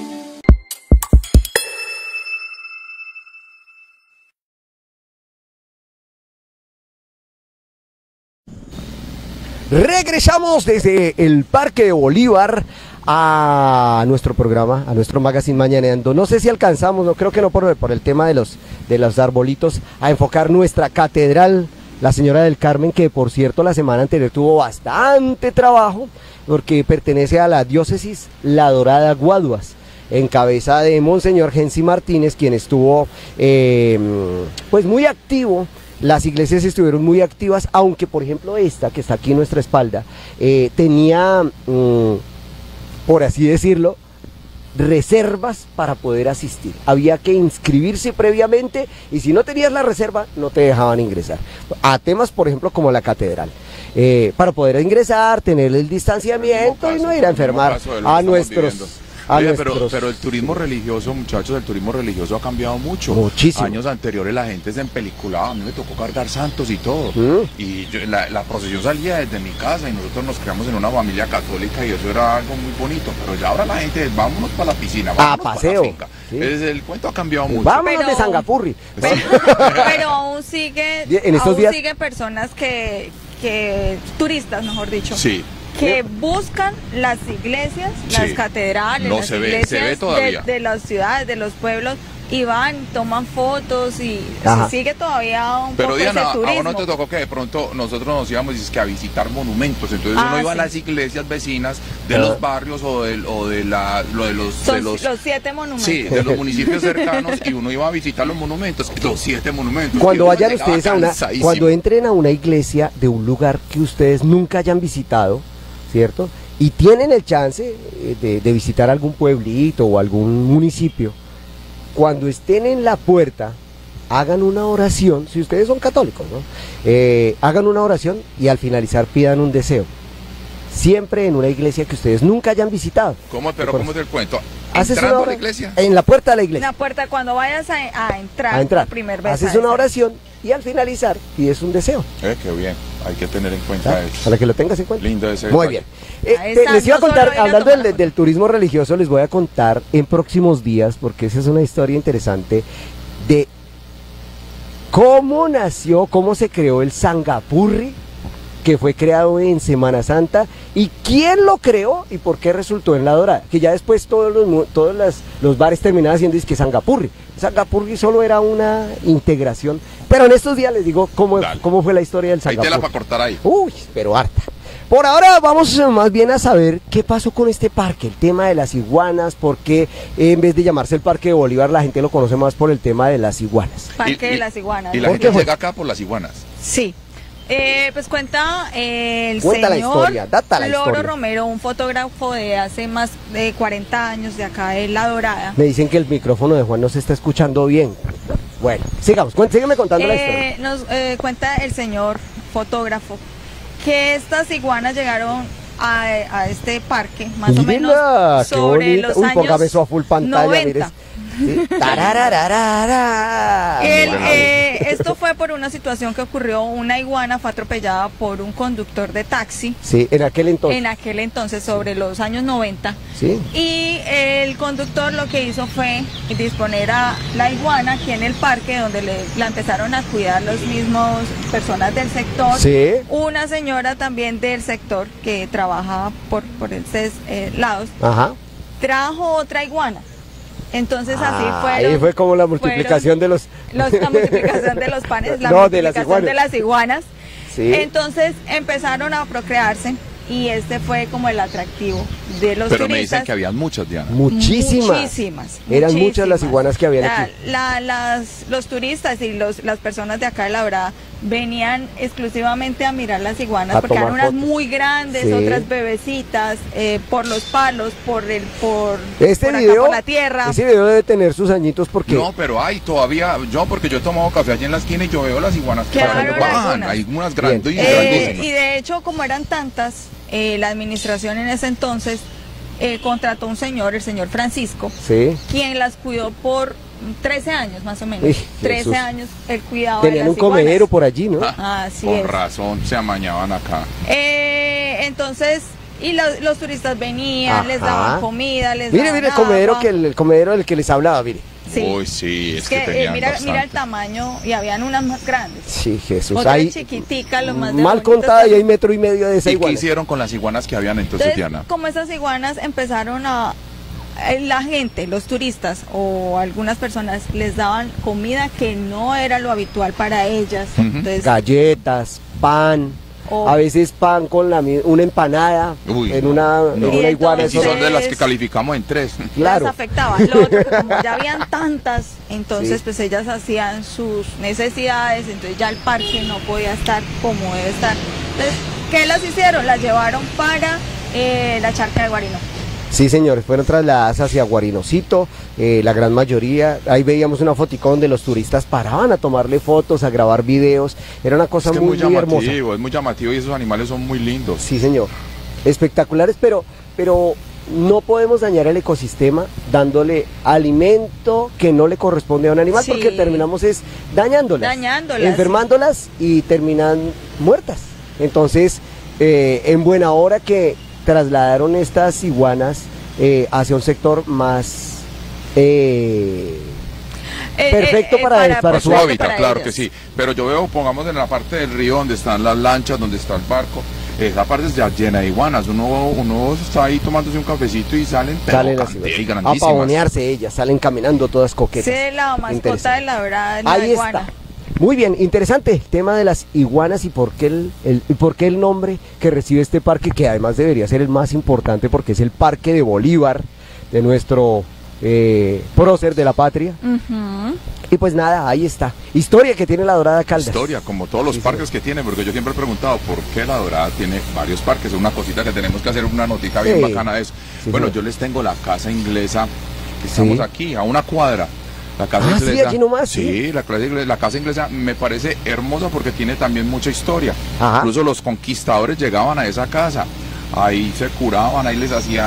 Regresamos desde el Parque de Bolívar a nuestro programa, a nuestro magazine Mañaneando. No sé si alcanzamos, no creo que no por el tema de los arbolitos, a enfocar nuestra catedral, la Señora del Carmen, que por cierto la semana anterior tuvo bastante trabajo porque pertenece a la diócesis La Dorada Guaduas, en cabeza de Monseñor Gensi Martínez, quien estuvo pues muy activo. Las iglesias estuvieron muy activas, aunque por ejemplo esta que está aquí en nuestra espalda tenía, por así decirlo, reservas para poder asistir. Había que inscribirse previamente y si no tenías la reserva no te dejaban ingresar. A temas, por ejemplo, como la catedral. Para poder ingresar, tener el distanciamiento y no ir a enfermar a nuestros... Oye, pero el turismo religioso, muchachos, el turismo religioso ha cambiado mucho. Muchísimo. Años anteriores la gente se empeliculaba, a mí me tocó cargar santos y todo. Y la procesión salía desde mi casa y nosotros nos criamos en una familia católica y eso era algo muy bonito. Pero ya ahora la gente, vámonos para la piscina, vámonos paseo. para la finca. Sí. El cuento ha cambiado mucho. Vámonos de Sangapurri. Pero aún sigue, en estos días siguen personas que turistas, mejor dicho. Sí. Que buscan las iglesias, las catedrales, las iglesias se ve todavía. De las ciudades, de los pueblos, y van, toman fotos y sigue todavía un pero poco Diana, ese turismo. ¿a vos no te tocó que de pronto nosotros nos íbamos a visitar monumentos? Entonces uno iba a las iglesias vecinas de los barrios o de los 7 monumentos. Sí, de los municipios cercanos y uno iba a visitar los monumentos, los 7 monumentos. Cuando vayan ustedes cuando entren a una iglesia de un lugar que ustedes nunca hayan visitado, ¿cierto? Y tienen el chance de visitar algún pueblito o algún municipio, cuando estén en la puerta, hagan una oración, si ustedes son católicos, ¿no? Hagan una oración y al finalizar pidan un deseo. Siempre en una iglesia que ustedes nunca hayan visitado. ¿Cómo es el cuento? ¿Entrando a la iglesia? En la puerta de la iglesia. En la puerta, cuando vayas a entrar por primera vez. Haces una oración y al finalizar pides un deseo. Qué bien, hay que tener en cuenta eso. Para que lo tengas en cuenta. Lindo ese. Muy bien. Les iba a contar, hablando del turismo religioso, les voy a contar en próximos días, porque esa es una historia interesante, de cómo nació, cómo se creó el Sangapurri, que fue creado en Semana Santa, y quién lo creó y por qué resultó en La Dorada, que ya después todos los bares terminaban siendo que Sangapurri. Sangapurri solo era una integración, pero en estos días les digo cómo fue la historia del Sangapurri. Hay tela para cortar ahí. Uy, pero harta. Por ahora vamos más bien a saber qué pasó con este parque, el tema de las iguanas, porque en vez de llamarse el Parque de Bolívar, la gente lo conoce más por el tema de las iguanas. Parque de las iguanas. Y la gente llega acá por las iguanas. Sí. Pues cuenta el señor la historia, Loro Romero, un fotógrafo de hace más de 40 años de acá de La Dorada. Me dicen que el micrófono de Juan no se está escuchando bien. Bueno, sigamos, sígueme contando la historia. Nos cuenta el señor fotógrafo que estas iguanas llegaron a este parque más o menos sobre los años póngame eso a full pantalla, 90. Mires. ¿Sí? Esto fue por una situación que ocurrió. Una iguana fue atropellada por un conductor de taxi. Sí, en aquel entonces, sobre los años 90. Sí. Y el conductor lo que hizo fue disponer a la iguana aquí en el parque, donde la empezaron a cuidar los mismos personas del sector. Sí. Una señora también del sector que trabajaba por esos lados. Ajá. Trajo otra iguana. Entonces así ahí fue como la multiplicación de los... La multiplicación de los panes, multiplicación de las iguanas. Sí. Entonces empezaron a procrearse y este fue como el atractivo de los turistas. Pero me dicen que habían muchas, Diana. Muchísimas. Eran muchas las iguanas que habían aquí. Los turistas y las personas de acá de La Dorada venían exclusivamente a mirar las iguanas, porque eran unas muy grandes, otras bebecitas, por los palos, por la tierra. Este video debe tener sus añitos porque... No, pero hay todavía, porque yo he tomado café allí en la esquina y yo veo las iguanas que bajan, hay unas grandes. Y de hecho, como eran tantas, la administración en ese entonces contrató un señor, el señor Francisco, quien las cuidó por 13 años más o menos. 13 años el cuidado. Tenían un comedero por allí, ¿no? Así es. Con razón se amañaban acá. Entonces, y los turistas venían, les daban comida, les daban Mire el comedero del que les hablaba, mire. Sí. Uy, sí, es que mira el tamaño, y habían unas más grandes. Sí, Jesús. Otras chiquiticas, lo más mal contada, y hay 1,5 metros de esa iguana. ¿Y qué hicieron con las iguanas que habían entonces, Diana? Como esas iguanas empezaron la gente, los turistas o algunas personas les daban comida que no era lo habitual para ellas. Entonces, galletas, pan, a veces pan con una empanada en una iguana. Y son de las que calificamos en 3. Claro. Las afectaba. Lo otro, como ya habían tantas, entonces pues ellas hacían sus necesidades, entonces ya el parque no podía estar como debe estar. Entonces, ¿qué las hicieron? Las llevaron para la charca de Guarino. Sí, señores, fueron trasladadas hacia Guarinocito, la gran mayoría. Ahí veíamos una foticón donde los turistas paraban a tomarle fotos, a grabar videos. Era una cosa muy hermosa. Es muy llamativo y esos animales son muy lindos. Sí, señor. Espectaculares, pero no podemos dañar el ecosistema dándole alimento que no le corresponde a un animal, porque terminamos dañándolas, enfermándolas y terminan muertas. Entonces, en buena hora que trasladaron estas iguanas hacia un sector más perfecto para su hábitat, claro que sí. Pero yo veo, pongamos en la parte del río donde están las lanchas, donde está el barco, esa parte es ya llena de iguanas. Uno está ahí tomándose un cafecito y salen a pavonearse ellas, salen caminando todas coquetas. Sí, la mascota de la verdad es la iguana. Está. Muy bien, interesante el tema de las iguanas y por qué el nombre que recibe este parque, que además debería ser el más importante porque es el Parque de Bolívar, de nuestro prócer de la patria. Y pues nada, ahí está. Historia que tiene la Dorada Caldas. Historia, como todos los parques que tiene, porque yo siempre he preguntado por qué la Dorada tiene varios parques. Es una cosita que tenemos que hacer, una notica bien bacana de eso. Bueno, yo les tengo la casa inglesa, que estamos aquí, a una cuadra. La casa inglesa, sí, allí nomás, sí, la casa inglesa me parece hermosa porque tiene también mucha historia. Incluso los conquistadores llegaban a esa casa, ahí se curaban, ahí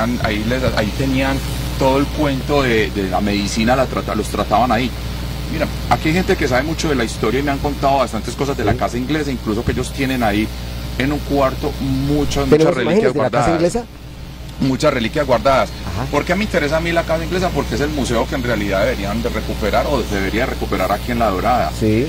tenían todo el cuento de la medicina, los trataban ahí. Mira, aquí hay gente que sabe mucho de la historia y me han contado bastantes cosas de la casa inglesa, incluso que ellos tienen ahí en un cuarto muchas reliquias guardadas. ¿La casa inglesa? Muchas reliquias guardadas. ¿Por qué me interesa a mí la casa inglesa? Porque es el museo que en realidad deberían de recuperar o debería recuperar aquí en La Dorada.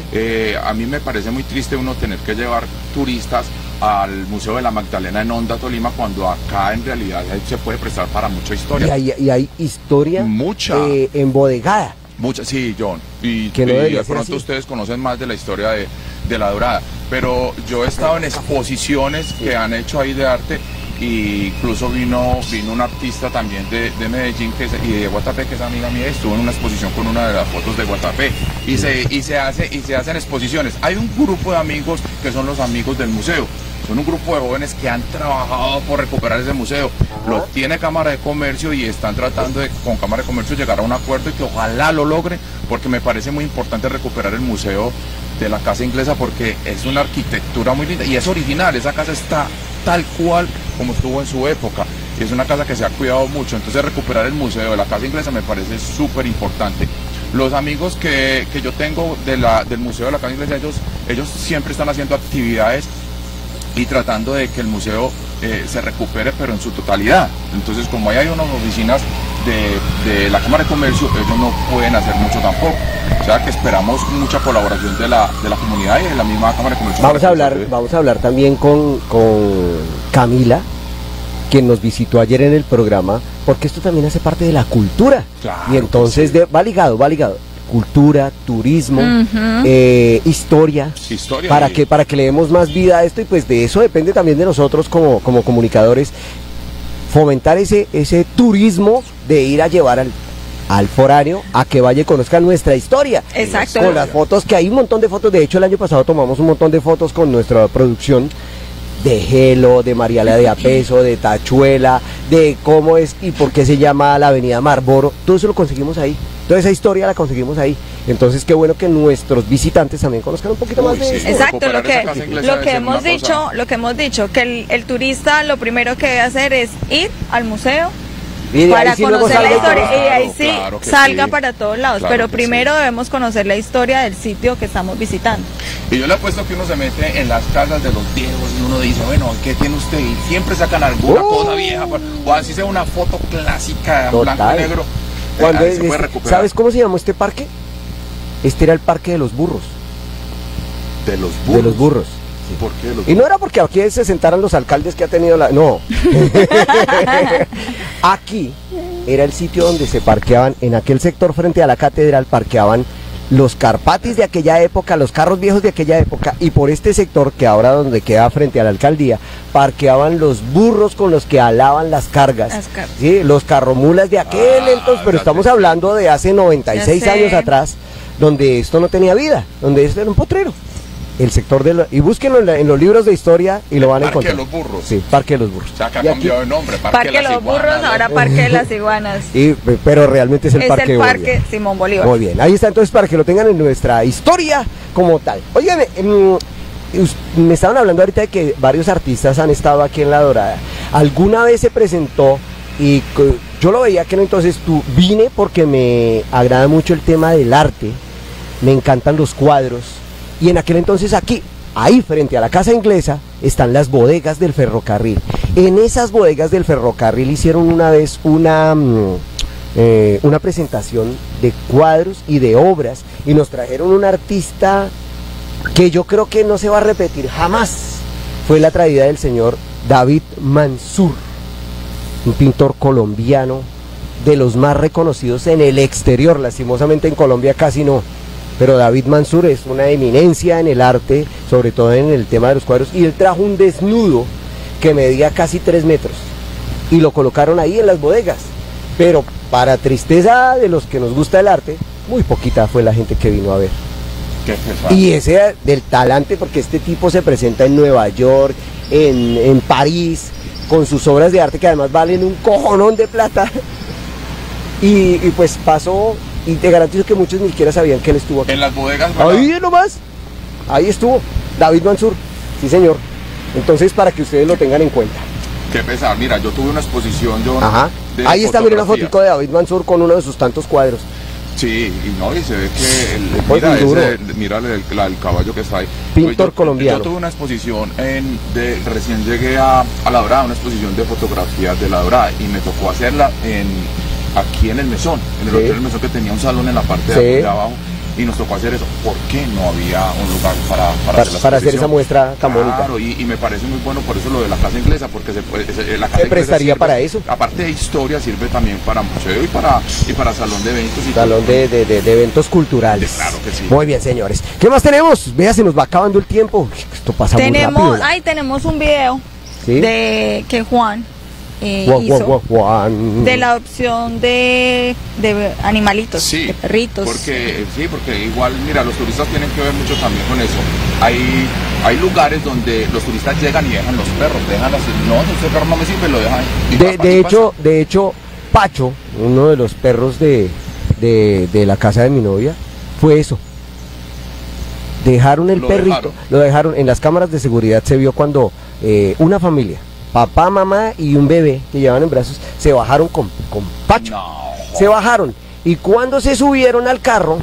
A mí me parece muy triste uno tener que llevar turistas al Museo de la Magdalena en Honda, Tolima, cuando acá en realidad se puede prestar para mucha historia. Y hay historia mucha embodegada. Mucha, sí, John. Y de pronto ustedes conocen más de la historia de La Dorada. Pero yo he estado en exposiciones que han hecho ahí de arte. Y incluso vino un artista también de Medellín y de Guatapé, que es amiga mía, estuvo en una exposición con una de las fotos de Guatapé y se hacen exposiciones. Hay un grupo de amigos que son los amigos del museo, son un grupo de jóvenes que han trabajado por recuperar ese museo. Lo tiene Cámara de Comercio y están tratando con Cámara de Comercio llegar a un acuerdo y que ojalá lo logre, porque me parece muy importante recuperar el museo de la casa inglesa porque es una arquitectura muy linda y es original. Esa casa está tal cual como estuvo en su época y es una casa que se ha cuidado mucho. Entonces recuperar el museo de la casa inglesa me parece súper importante. Los amigos que yo tengo del museo de la casa inglesa, ellos siempre están haciendo actividades y tratando de que el museo se recupere, pero en su totalidad. Entonces, como hay unas oficinas de la Cámara de Comercio, ellos no pueden hacer mucho tampoco. O sea que esperamos mucha colaboración de la comunidad y de la misma Cámara de Comercio. Vamos a hablar también con Camila, quien nos visitó ayer en el programa, porque esto también hace parte de la cultura. Claro, y entonces va ligado. Cultura, turismo, historia, para que le demos más vida a esto, y pues de eso depende también de nosotros como comunicadores, fomentar ese turismo de ir a llevar al foráneo a que vaya y conozca nuestra historia. Exacto. Con las fotos, que hay un montón de fotos. De hecho, el año pasado tomamos un montón de fotos con nuestra producción de Gelo, de Mariala de Apeso, de Tachuela, de cómo es y por qué se llama la avenida Marlboro. Todo eso lo conseguimos ahí. Toda esa historia la conseguimos ahí. Entonces, qué bueno que nuestros visitantes también conozcan un poquito más de eso. Exacto, lo que hemos dicho, que el turista lo primero que debe hacer es ir al museo para conocer la historia y ahí sí salga para todos lados, pero primero debemos conocer la historia del sitio que estamos visitando. Y yo le apuesto que uno se mete en las casas de los viejos y uno dice, bueno, ¿qué tiene usted? Y siempre sacan alguna cosa vieja, o así sea una foto clásica, blanco y negro. ¿Sabes cómo se llamó este parque? Este era el parque de los burros. ¿De los burros? De los burros. Sí. ¿Por qué los burros? Y no era porque aquí se sentaran los alcaldes que ha tenido la... No. Aquí era el sitio donde se parqueaban, en aquel sector frente a la catedral, parqueaban los Carpatis de aquella época, los carros viejos de aquella época, y por este sector, que ahora donde queda frente a la alcaldía, parqueaban los burros con los que alaban las cargas, ¿sí? Los carromulas de aquel entonces, pero estamos hablando de hace 96 años atrás, donde esto no tenía vida, donde esto era un potrero. El sector de y búsquenlo en los libros de historia y lo van a encontrar. Parque de los Burros. Sí, Parque de los Burros. O sea, que ha cambiado de nombre. Parque de los Burros, ahora Parque de las Iguanas. Pero realmente es el Parque Bolívar. Es el Parque Simón Bolívar. Muy bien, ahí está entonces para que lo tengan en nuestra historia como tal. Oigan, me estaban hablando ahorita de que varios artistas han estado aquí en La Dorada. Alguna vez se presentó y yo lo veía que no, entonces vine porque me agrada mucho el tema del arte, me encantan los cuadros. Y en aquel entonces ahí frente a la Casa Inglesa, están las bodegas del ferrocarril. En esas bodegas del ferrocarril hicieron una vez una presentación de cuadros y de obras, y nos trajeron un artista que yo creo que no se va a repetir jamás. Fue la traída del señor David Mansur, un pintor colombiano de los más reconocidos en el exterior. Lastimosamente en Colombia casi no. Pero David Mansur es una eminencia en el arte, sobre todo en el tema de los cuadros, y él trajo un desnudo que medía casi 3 metros y lo colocaron ahí en las bodegas, pero para tristeza de los que nos gusta el arte, muy poquita fue la gente que vino a ver. Y ese del talante, porque este tipo se presenta en Nueva York, en París, con sus obras de arte que además valen un cojonón de plata, y pues pasó. Y te garantizo que muchos ni siquiera sabían que él estuvo aquí. En las bodegas, ¿verdad? Ahí nomás, ahí estuvo, David Mansur, sí señor. Entonces, para que ustedes lo tengan en cuenta. Qué pesar, mira, yo tuve una exposición, ahí está, mira una fotico de David Mansur con uno de sus tantos cuadros. Sí, y se ve que, mira el caballo que está ahí. Pintor colombiano. Yo tuve una exposición, recién llegué a La Dorada, una exposición de fotografías de La Dorada, y me tocó hacerla aquí en el Mesón, en el Hotel del Mesón, que tenía un salón en la parte de abajo, y nos tocó hacer eso. ¿Por qué no había un lugar para hacer esa muestra tan bonita? Y me parece muy bueno por eso lo de la Casa Inglesa, porque la Casa se prestaría sirve, para eso. Aparte de historia, sirve también para museo y para salón de eventos. Salón de eventos culturales. Claro que sí. Muy bien, señores. ¿Qué más tenemos? Vea, se nos va acabando el tiempo. Esto pasa muy rápido. Tenemos un video de que Juan hizo de la adopción de animalitos, de perritos. Porque igual, mira, los turistas tienen que ver mucho también con eso. Hay lugares donde los turistas llegan y dejan los perros, dejan así, no, ese perro no me sirve, lo dejan. De hecho, Pacho, uno de los perros de la casa de mi novia, fue eso. Dejaron el perrito, lo dejaron en las cámaras de seguridad. Se vio cuando una familia, papá, mamá y un bebé que llevaban en brazos, se bajaron con Pacho. Se bajaron, y cuando se subieron al carro,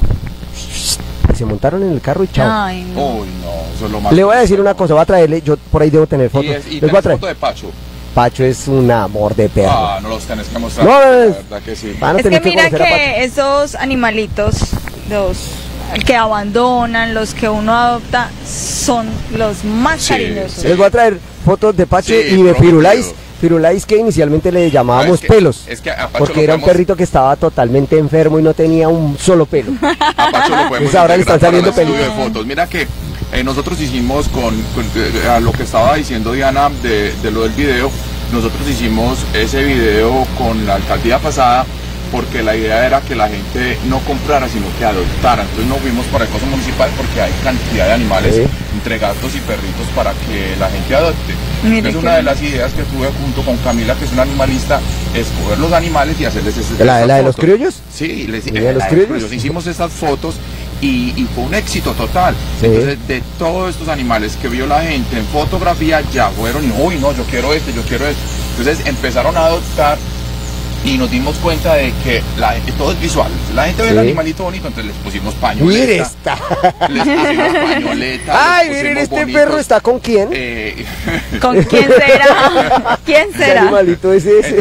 se montaron en el carro y chao. Ay, no. Uy, no, eso es lo más. Le voy a decir una cosa, voy a traerle, yo por ahí debo tener fotos. Les voy a traer foto de Pacho. Pacho es un amor de perro. No los tenés que mostrar. No, la verdad que sí. Es que mira que esos animalitos, los que abandonan, los que uno adopta, son los más cariñosos. Les voy a traer fotos de Pacho y de Firulais. Firulais, que inicialmente le llamábamos Pelos, porque era un perrito que estaba totalmente enfermo y no tenía un solo pelo. A Pacho lo podemos ahora le están saliendo pelos de fotos. Mira que nosotros hicimos a lo que estaba diciendo Diana de lo del video, nosotros hicimos ese video con la alcaldía pasada, porque la idea era que la gente no comprara, sino que adoptara. Entonces nos fuimos para el coso municipal porque hay cantidad de animales, entre gatos y perritos, para que la gente adopte. Es una de las ideas que tuve junto con Camila, que es una animalista, escoger los animales y hacerles ¿La de los criollos? Sí, de los criollos. Hicimos estas fotos y fue un éxito total. Entonces, de todos estos animales que vio la gente en fotografía, ya fueron, uy, no, yo quiero este. Entonces empezaron a adoptar y nos dimos cuenta de que todo es visual. La gente ve el animalito bonito, entonces les pusimos pañoleta. Mire esta. Les pusimos pañoleta. Ay, miren, este bonitos. Perro está con quién. ¿Con quién será? ¿Quién será? ¿Qué animalito es ese?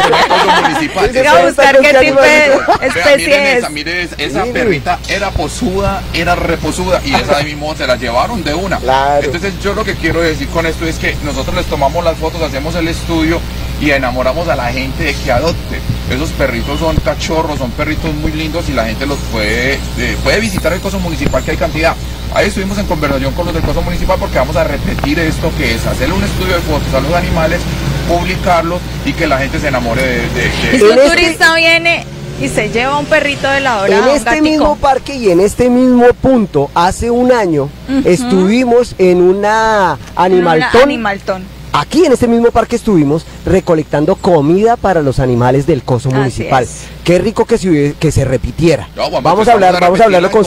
Voy a buscar qué tipo de especie es. Miren esa perrita era posuda, era reposuda, y esa de mismo se la llevaron de una. Claro. Entonces yo lo que quiero decir con esto es que nosotros les tomamos las fotos, hacemos el estudio y enamoramos a la gente de que adopte. Esos perritos son cachorros, son perritos muy lindos y la gente los puede visitar el coso municipal, que hay cantidad. Ahí estuvimos en conversación con los del coso municipal porque vamos a repetir esto, que es hacerle un estudio de fotos a los animales, publicarlos y que la gente se enamore de Si un turista viene y se lleva un perrito de la hora, en este mismo parque y en este mismo punto, hace un año, estuvimos en una animaltón. Aquí en este mismo parque estuvimos recolectando comida para los animales del coso municipal. Qué rico que se repitiera. No, vamos a hablarlo con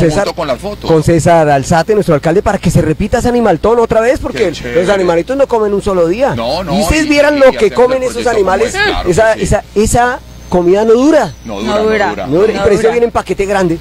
César Alzate, nuestro alcalde, para que se repita ese animaltón otra vez, porque los animalitos no comen un solo día. Y ustedes vieran lo que comen esos animales, esa comida no dura. Y por eso viene en paquete grande.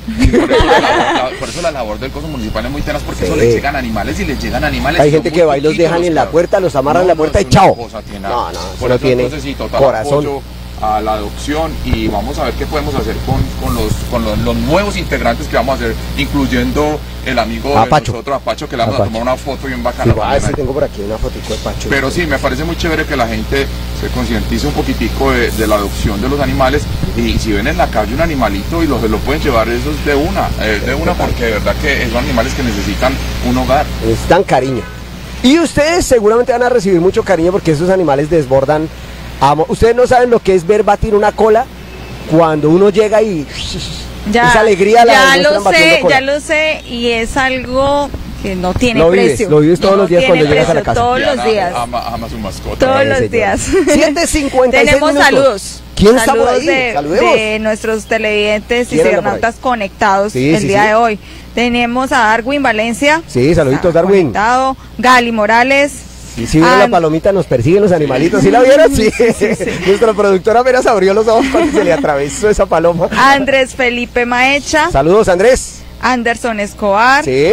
Por eso la labor del coso municipal es muy tenaz, porque eso les llegan animales y les llegan animales. Hay gente que va y los dejan en la puerta, los amarran en la puerta y chao. Por eso tiene corazón. A la adopción, y vamos a ver qué podemos hacer con los nuevos integrantes que vamos a hacer, incluyendo el amigo de nosotros, Apacho, que le vamos a tomar una foto bien bacana. Sí, tengo por aquí una fotito de Pacho. Pero sí, me parece muy chévere que la gente se concientice un poquitico de la adopción de los animales, y si ven en la calle un animalito y lo pueden llevar, eso es de una, porque de verdad que son animales que necesitan un hogar. Necesitan cariño. Y ustedes seguramente van a recibir mucho cariño porque esos animales desbordan amor. Ustedes no saben lo que es ver batir una cola cuando uno llega y esa alegría ya lo sé, y es algo que no tiene precio. Lo vives todos los días cuando llegas a la casa. Todos los días. Ama su mascota. Todos los días. 7:56 Tenemos saludos. ¿Quién está por ahí? De nuestros televidentes y cibernautas conectados el día de hoy. Tenemos a Darwin Valencia. Sí, saluditos, Darwin. Conectado. Gali Morales. Y si vieron la palomita, nos persiguen los animalitos. ¿Sí la vieron? Sí. Nuestra productora apenas abrió los ojos cuando se le atravesó esa paloma. Andrés Felipe Maecha. Saludos, Andrés. Anderson Escobar. Sí.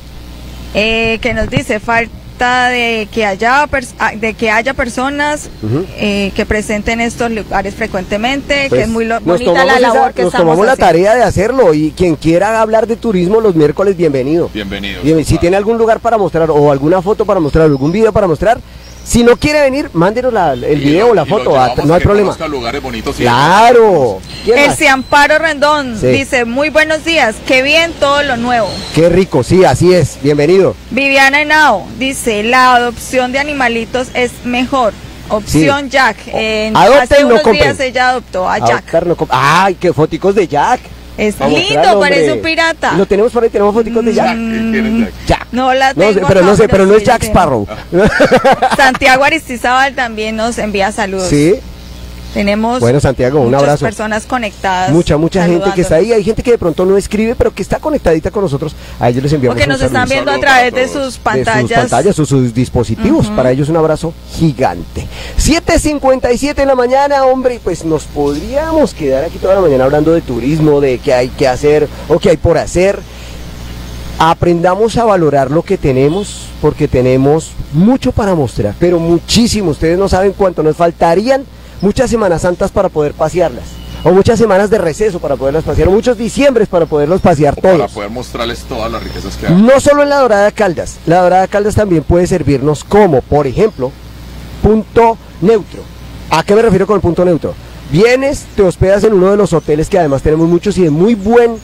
Que nos dice falta de que haya personas que presenten estos lugares frecuentemente, pues, que es muy bonita la labor que estamos haciendo. Nos tomamos la tarea de hacerlo, y quien quiera hablar de turismo los miércoles, bienvenido. Si tiene algún lugar para mostrar, o alguna foto para mostrar, algún video para mostrar, si no quiere venir, mándenos el video o la foto, no hay problema. Lugares bonitos, claro. El Ciamparo Rendón dice, muy buenos días, qué bien todo lo nuevo. Qué rico, sí, así es, bienvenido. Viviana Henao dice, la adopción de animalitos es mejor. Opción Jack. Hace unos días ella adoptó a Jack. Ay, qué foticos de Jack. Es lindo, parece un pirata. Lo tenemos por ahí, tenemos foticos de Jack. Jack. No la tengo. Pero no es Jack Sparrow. Santiago Aristizábal también nos envía saludos. Sí. Tenemos Santiago, un abrazo. Personas conectadas. Mucha gente que está ahí. Hay gente que de pronto no escribe, pero que está conectadita con nosotros. A ellos les enviamos porque nos están viendo a través de sus pantallas. O sus dispositivos. Para ellos un abrazo gigante. 7:57 en la mañana, hombre. Pues nos podríamos quedar aquí toda la mañana hablando de turismo, de qué hay que hacer o qué hay por hacer. Aprendamos a valorar lo que tenemos, porque tenemos mucho para mostrar, pero muchísimo. Ustedes no saben cuánto nos faltarían. Muchas Semanas Santas para poder pasearlas, o muchas semanas de receso para poderlas pasear, o muchos diciembres para poderlos pasear todos. Para poder mostrarles todas las riquezas que hay. No solo en la Dorada Caldas. La Dorada Caldas también puede servirnos como, por ejemplo, punto neutro. ¿A qué me refiero con el punto neutro? Vienes, te hospedas en uno de los hoteles, que además tenemos muchos y de muy buen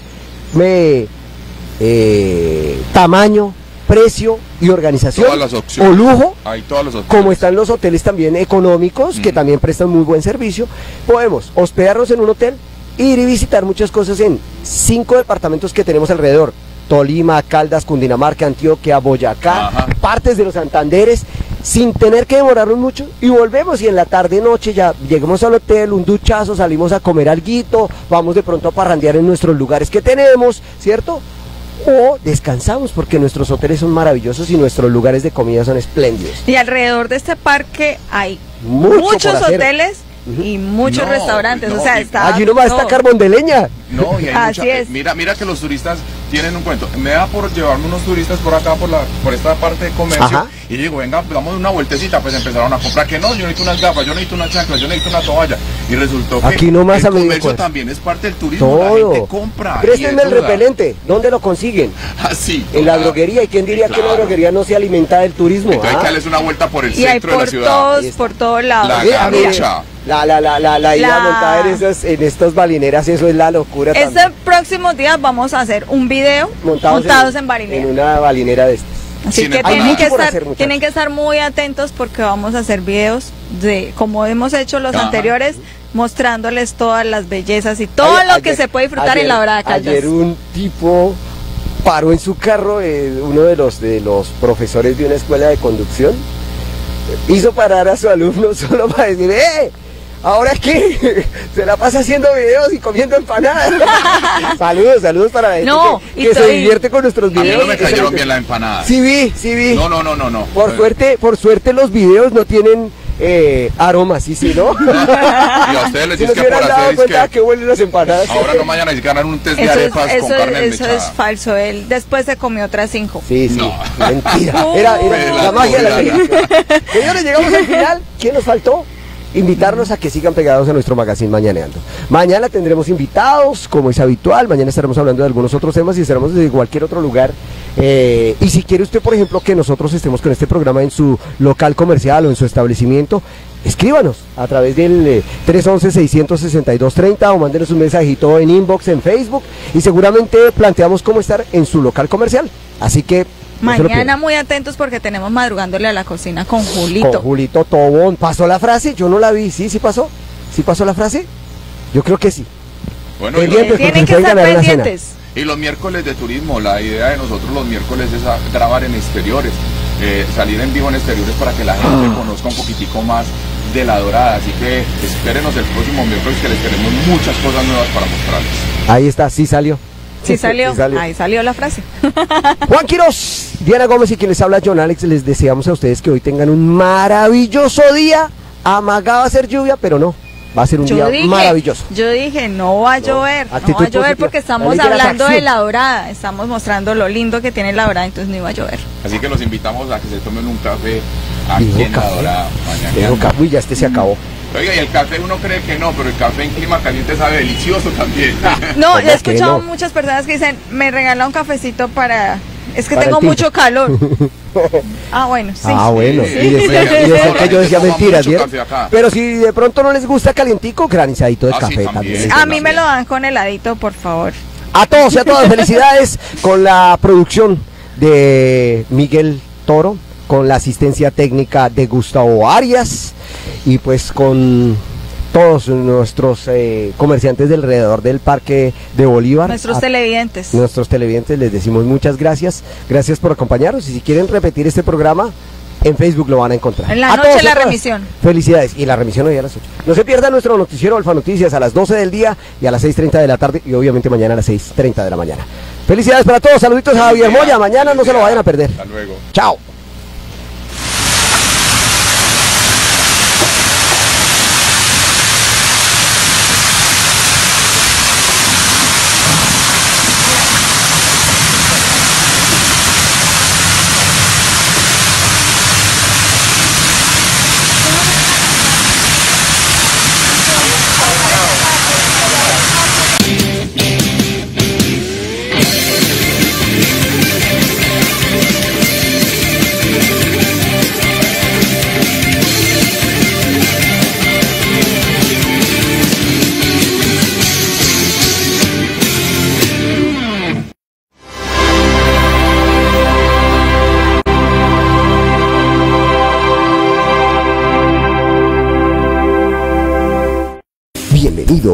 tamaño, precio y organización, o lujo, como están los hoteles también económicos, que también prestan muy buen servicio. Podemos hospedarnos en un hotel ir y visitar muchas cosas en 5 departamentos que tenemos alrededor. Tolima, Caldas, Cundinamarca, Antioquia, Boyacá, partes de los Santanderes, sin tener que demorarnos mucho, y volvemos y en la tarde noche ya llegamos al hotel, un duchazo, salimos a comer alguito, vamos de pronto a parrandear en nuestros lugares que tenemos, ¿cierto? O descansamos porque nuestros hoteles son maravillosos y nuestros lugares de comida son espléndidos. Y alrededor de este parque hay muchos hoteles y muchos restaurantes, o sea, está... Allí no va a estar carbón de leña. No, y hay Así es. Mira que los turistas tienen un cuento. Me da por llevarme unos turistas por acá, por esta parte de comercio, y digo, venga, damos una vueltecita, pues empezaron a comprar, que no, yo necesito unas gafas, yo necesito unas chanclas, yo necesito una toalla, y resultó que aquí nomás el comercio también es parte del turismo, todo. La gente compra. Préstenme el repelente, ¿dónde lo consiguen? Así. En la droguería, ¿y quién diría que la droguería no se alimenta del turismo? Entonces hay que darles una vuelta por el y centro de la ciudad. Por todos lados. La garrocha. La ida a montar en estas balineras, eso es la locura. Este próximo día vamos a hacer un video montados en balinera. En una balinera de estas. Así que tienen que estar muy atentos porque vamos a hacer videos de, como hemos hecho los anteriores, mostrándoles todas las bellezas y todo lo que se puede disfrutar en la Dorada Caldas. Ayer un tipo paró en su carro, uno de los profesores de una escuela de conducción, hizo parar a su alumno solo para decir, ¿ahora qué? Se la pasa haciendo videos y comiendo empanadas. Saludos para la gente que se divierte con nuestros videos. A mí no me cayeron bien las empanadas. Sí vi. No. Por suerte los videos no tienen aroma, sí, ¿no? Y a ustedes les dicen que por hacer cuenta que huelen las empanadas. Ahora no mañana necesitan ganar un test de arepas con carne desmechada. Eso es falso, él después se comió otras 5. Sí, no. Mentira. Era la magia de la vida. Señores, llegamos al final. ¿Quién nos faltó? Invitarlos a que sigan pegados a nuestro magazine Mañaneando. Mañana tendremos invitados, como es habitual. Mañana estaremos hablando de algunos otros temas y estaremos desde cualquier otro lugar. Y si quiere usted, por ejemplo, que nosotros estemos con este programa en su local comercial o en su establecimiento, escríbanos a través del 311-662-30 o mándenos un mensajito en inbox en Facebook y seguramente planteamos cómo estar en su local comercial. Así que mañana muy atentos porque tenemos Madrugándole a la Cocina con Julito. Con Julito Tobón. ¿Pasó la frase? Yo no la vi. ¿Sí pasó? ¿Sí pasó la frase? Yo creo que sí. Bueno, tienen que estar pendientes. Y los miércoles de turismo, la idea de nosotros los miércoles es grabar en exteriores, salir en vivo en exteriores para que la gente conozca un poquitico más de la Dorada. Así que espérenos el próximo miércoles que les tenemos muchas cosas nuevas para mostrarles. Ahí está, sí salió. Sí salió, ahí salió la frase. Juan Quiroz, Diana Gómez y quien les habla, John Alex, les deseamos a ustedes que hoy tengan un maravilloso día. Amagaba a ser lluvia, pero no, va a ser un día maravilloso. Yo dije, no va a llover, porque estamos hablando de la Dorada, estamos mostrando lo lindo que tiene la Dorada, entonces no iba a llover. Así que los invitamos a que se tomen un café aquí en la Dorada. Uy, ya se acabó. Oiga, y el café uno cree que no, pero el café en clima caliente sabe delicioso también. No, yo he escuchado muchas personas que dicen, me regala un cafecito para... Es que tengo mucho calor. Bueno, sí. Bueno. Sí. Y después que yo decía mentiras, ¿vieron? Pero si de pronto no les gusta calientico, granizadito de café también. A mí me lo dan con heladito, por favor. A todos y a todas, felicidades con la producción de Miguel Toro, con la asistencia técnica de Gustavo Arias y pues con todos nuestros comerciantes de alrededor del Parque de Bolívar. Nuestros televidentes. Nuestros televidentes les decimos muchas gracias. Gracias por acompañarnos y si quieren repetir este programa, en Facebook lo van a encontrar. En la noche la remisión. Felicidades. Y la remisión hoy a las 8. No se pierda nuestro noticiero Alfa Noticias a las 12 del día y a las 6:30 de la tarde y obviamente mañana a las 6:30 de la mañana. Felicidades para todos. Saluditos a Javier Moya. Mañana no se lo vayan a perder. Hasta luego. Chao.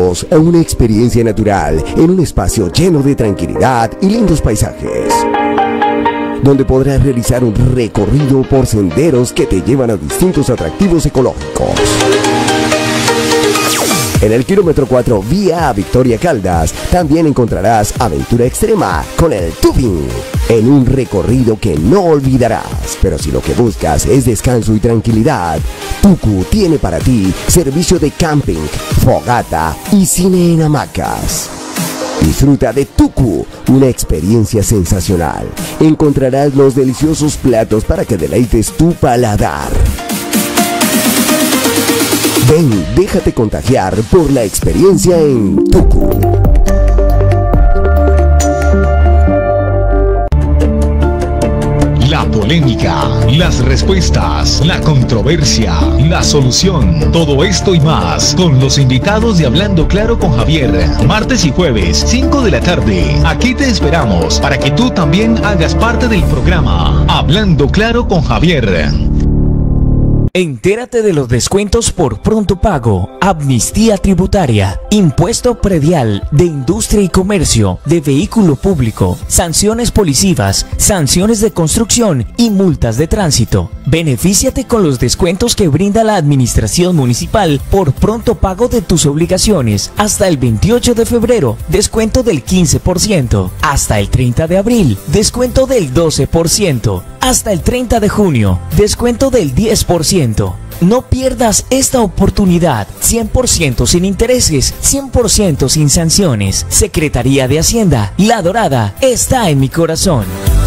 juntos a una experiencia natural en un espacio lleno de tranquilidad y lindos paisajes, donde podrás realizar un recorrido por senderos que te llevan a distintos atractivos ecológicos. En el kilómetro 4 vía a Victoria Caldas también encontrarás aventura extrema con el tubing, en un recorrido que no olvidarás. Pero si lo que buscas es descanso y tranquilidad, Tuku tiene para ti servicio de camping, fogata y cine en hamacas. Disfruta de Tuku, una experiencia sensacional. Encontrarás los deliciosos platos para que deleites tu paladar. Ven, déjate contagiar por la experiencia en Tuku. La polémica, las respuestas, la controversia, la solución, todo esto y más con los invitados de Hablando Claro con Javier, martes y jueves, 5 de la tarde. Aquí te esperamos para que tú también hagas parte del programa Hablando Claro con Javier. Entérate de los descuentos por pronto pago, amnistía tributaria, impuesto predial de industria y comercio, de vehículo público, sanciones policivas, sanciones de construcción y multas de tránsito. Benefíciate con los descuentos que brinda la administración municipal por pronto pago de tus obligaciones. Hasta el 28 de febrero, descuento del 15%. Hasta el 30 de abril, descuento del 12%. Hasta el 30 de junio, descuento del 10%. No pierdas esta oportunidad. 100% sin intereses, 100% sin sanciones. Secretaría de Hacienda, La Dorada, está en mi corazón.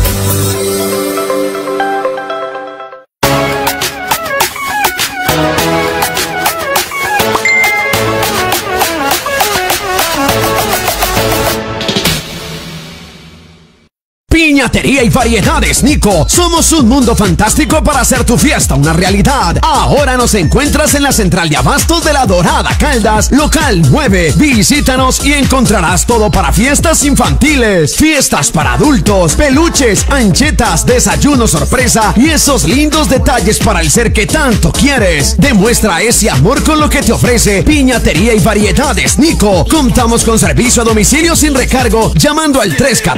Piñatería y variedades, Nico. Somos un mundo fantástico para hacer tu fiesta una realidad. Ahora nos encuentras en la central de abastos de La Dorada Caldas, local 9. Visítanos y encontrarás todo para fiestas infantiles, fiestas para adultos, peluches, anchetas, desayuno sorpresa y esos lindos detalles para el ser que tanto quieres. Demuestra ese amor con lo que te ofrece Piñatería y variedades, Nico. Contamos con servicio a domicilio sin recargo, llamando al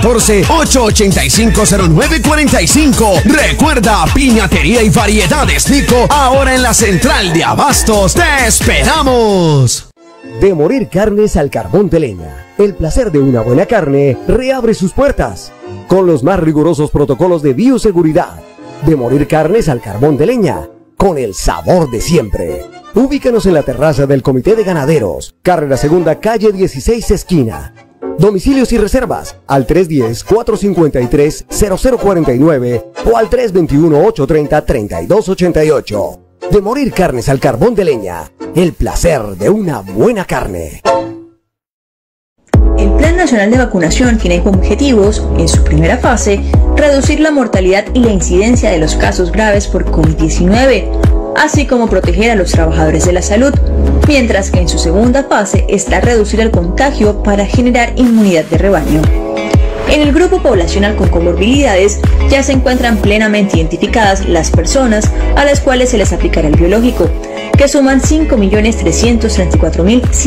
314-885-0945. Recuerda, Piñatería y variedades, Nico, ahora en la central de abastos. ¡Te esperamos! De Morir Carnes al Carbón de Leña, el placer de una buena carne reabre sus puertas con los más rigurosos protocolos de bioseguridad. De Morir Carnes al Carbón de Leña, con el sabor de siempre. Ubícanos en la terraza del Comité de Ganaderos, carrera segunda, calle 16, esquina. Domicilios y reservas al 310-453-0049 o al 321-830-3288. De Morir Carnes al Carbón de Leña, el placer de una buena carne. El Plan Nacional de Vacunación tiene como objetivos, en su primera fase, reducir la mortalidad y la incidencia de los casos graves por COVID-19, así como proteger a los trabajadores de la salud, mientras que en su segunda fase está reducir el contagio para generar inmunidad de rebaño. En el grupo poblacional con comorbilidades ya se encuentran plenamente identificadas las personas a las cuales se les aplicará el biológico, que suman 5.334.100.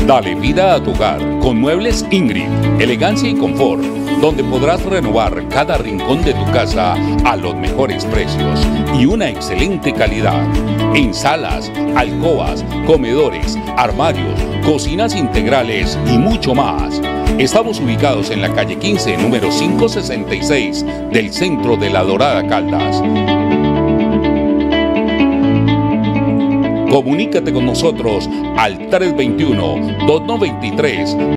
Dale vida a tu hogar con Muebles Ingrid, elegancia y confort, donde podrás renovar cada rincón de tu casa a los mejores precios y una excelente calidad. En salas, alcobas, comedores, armarios, cocinas integrales y mucho más. Estamos ubicados en la calle 15, número 566 del centro de La Dorada, Caldas. Comunícate con nosotros al 321-293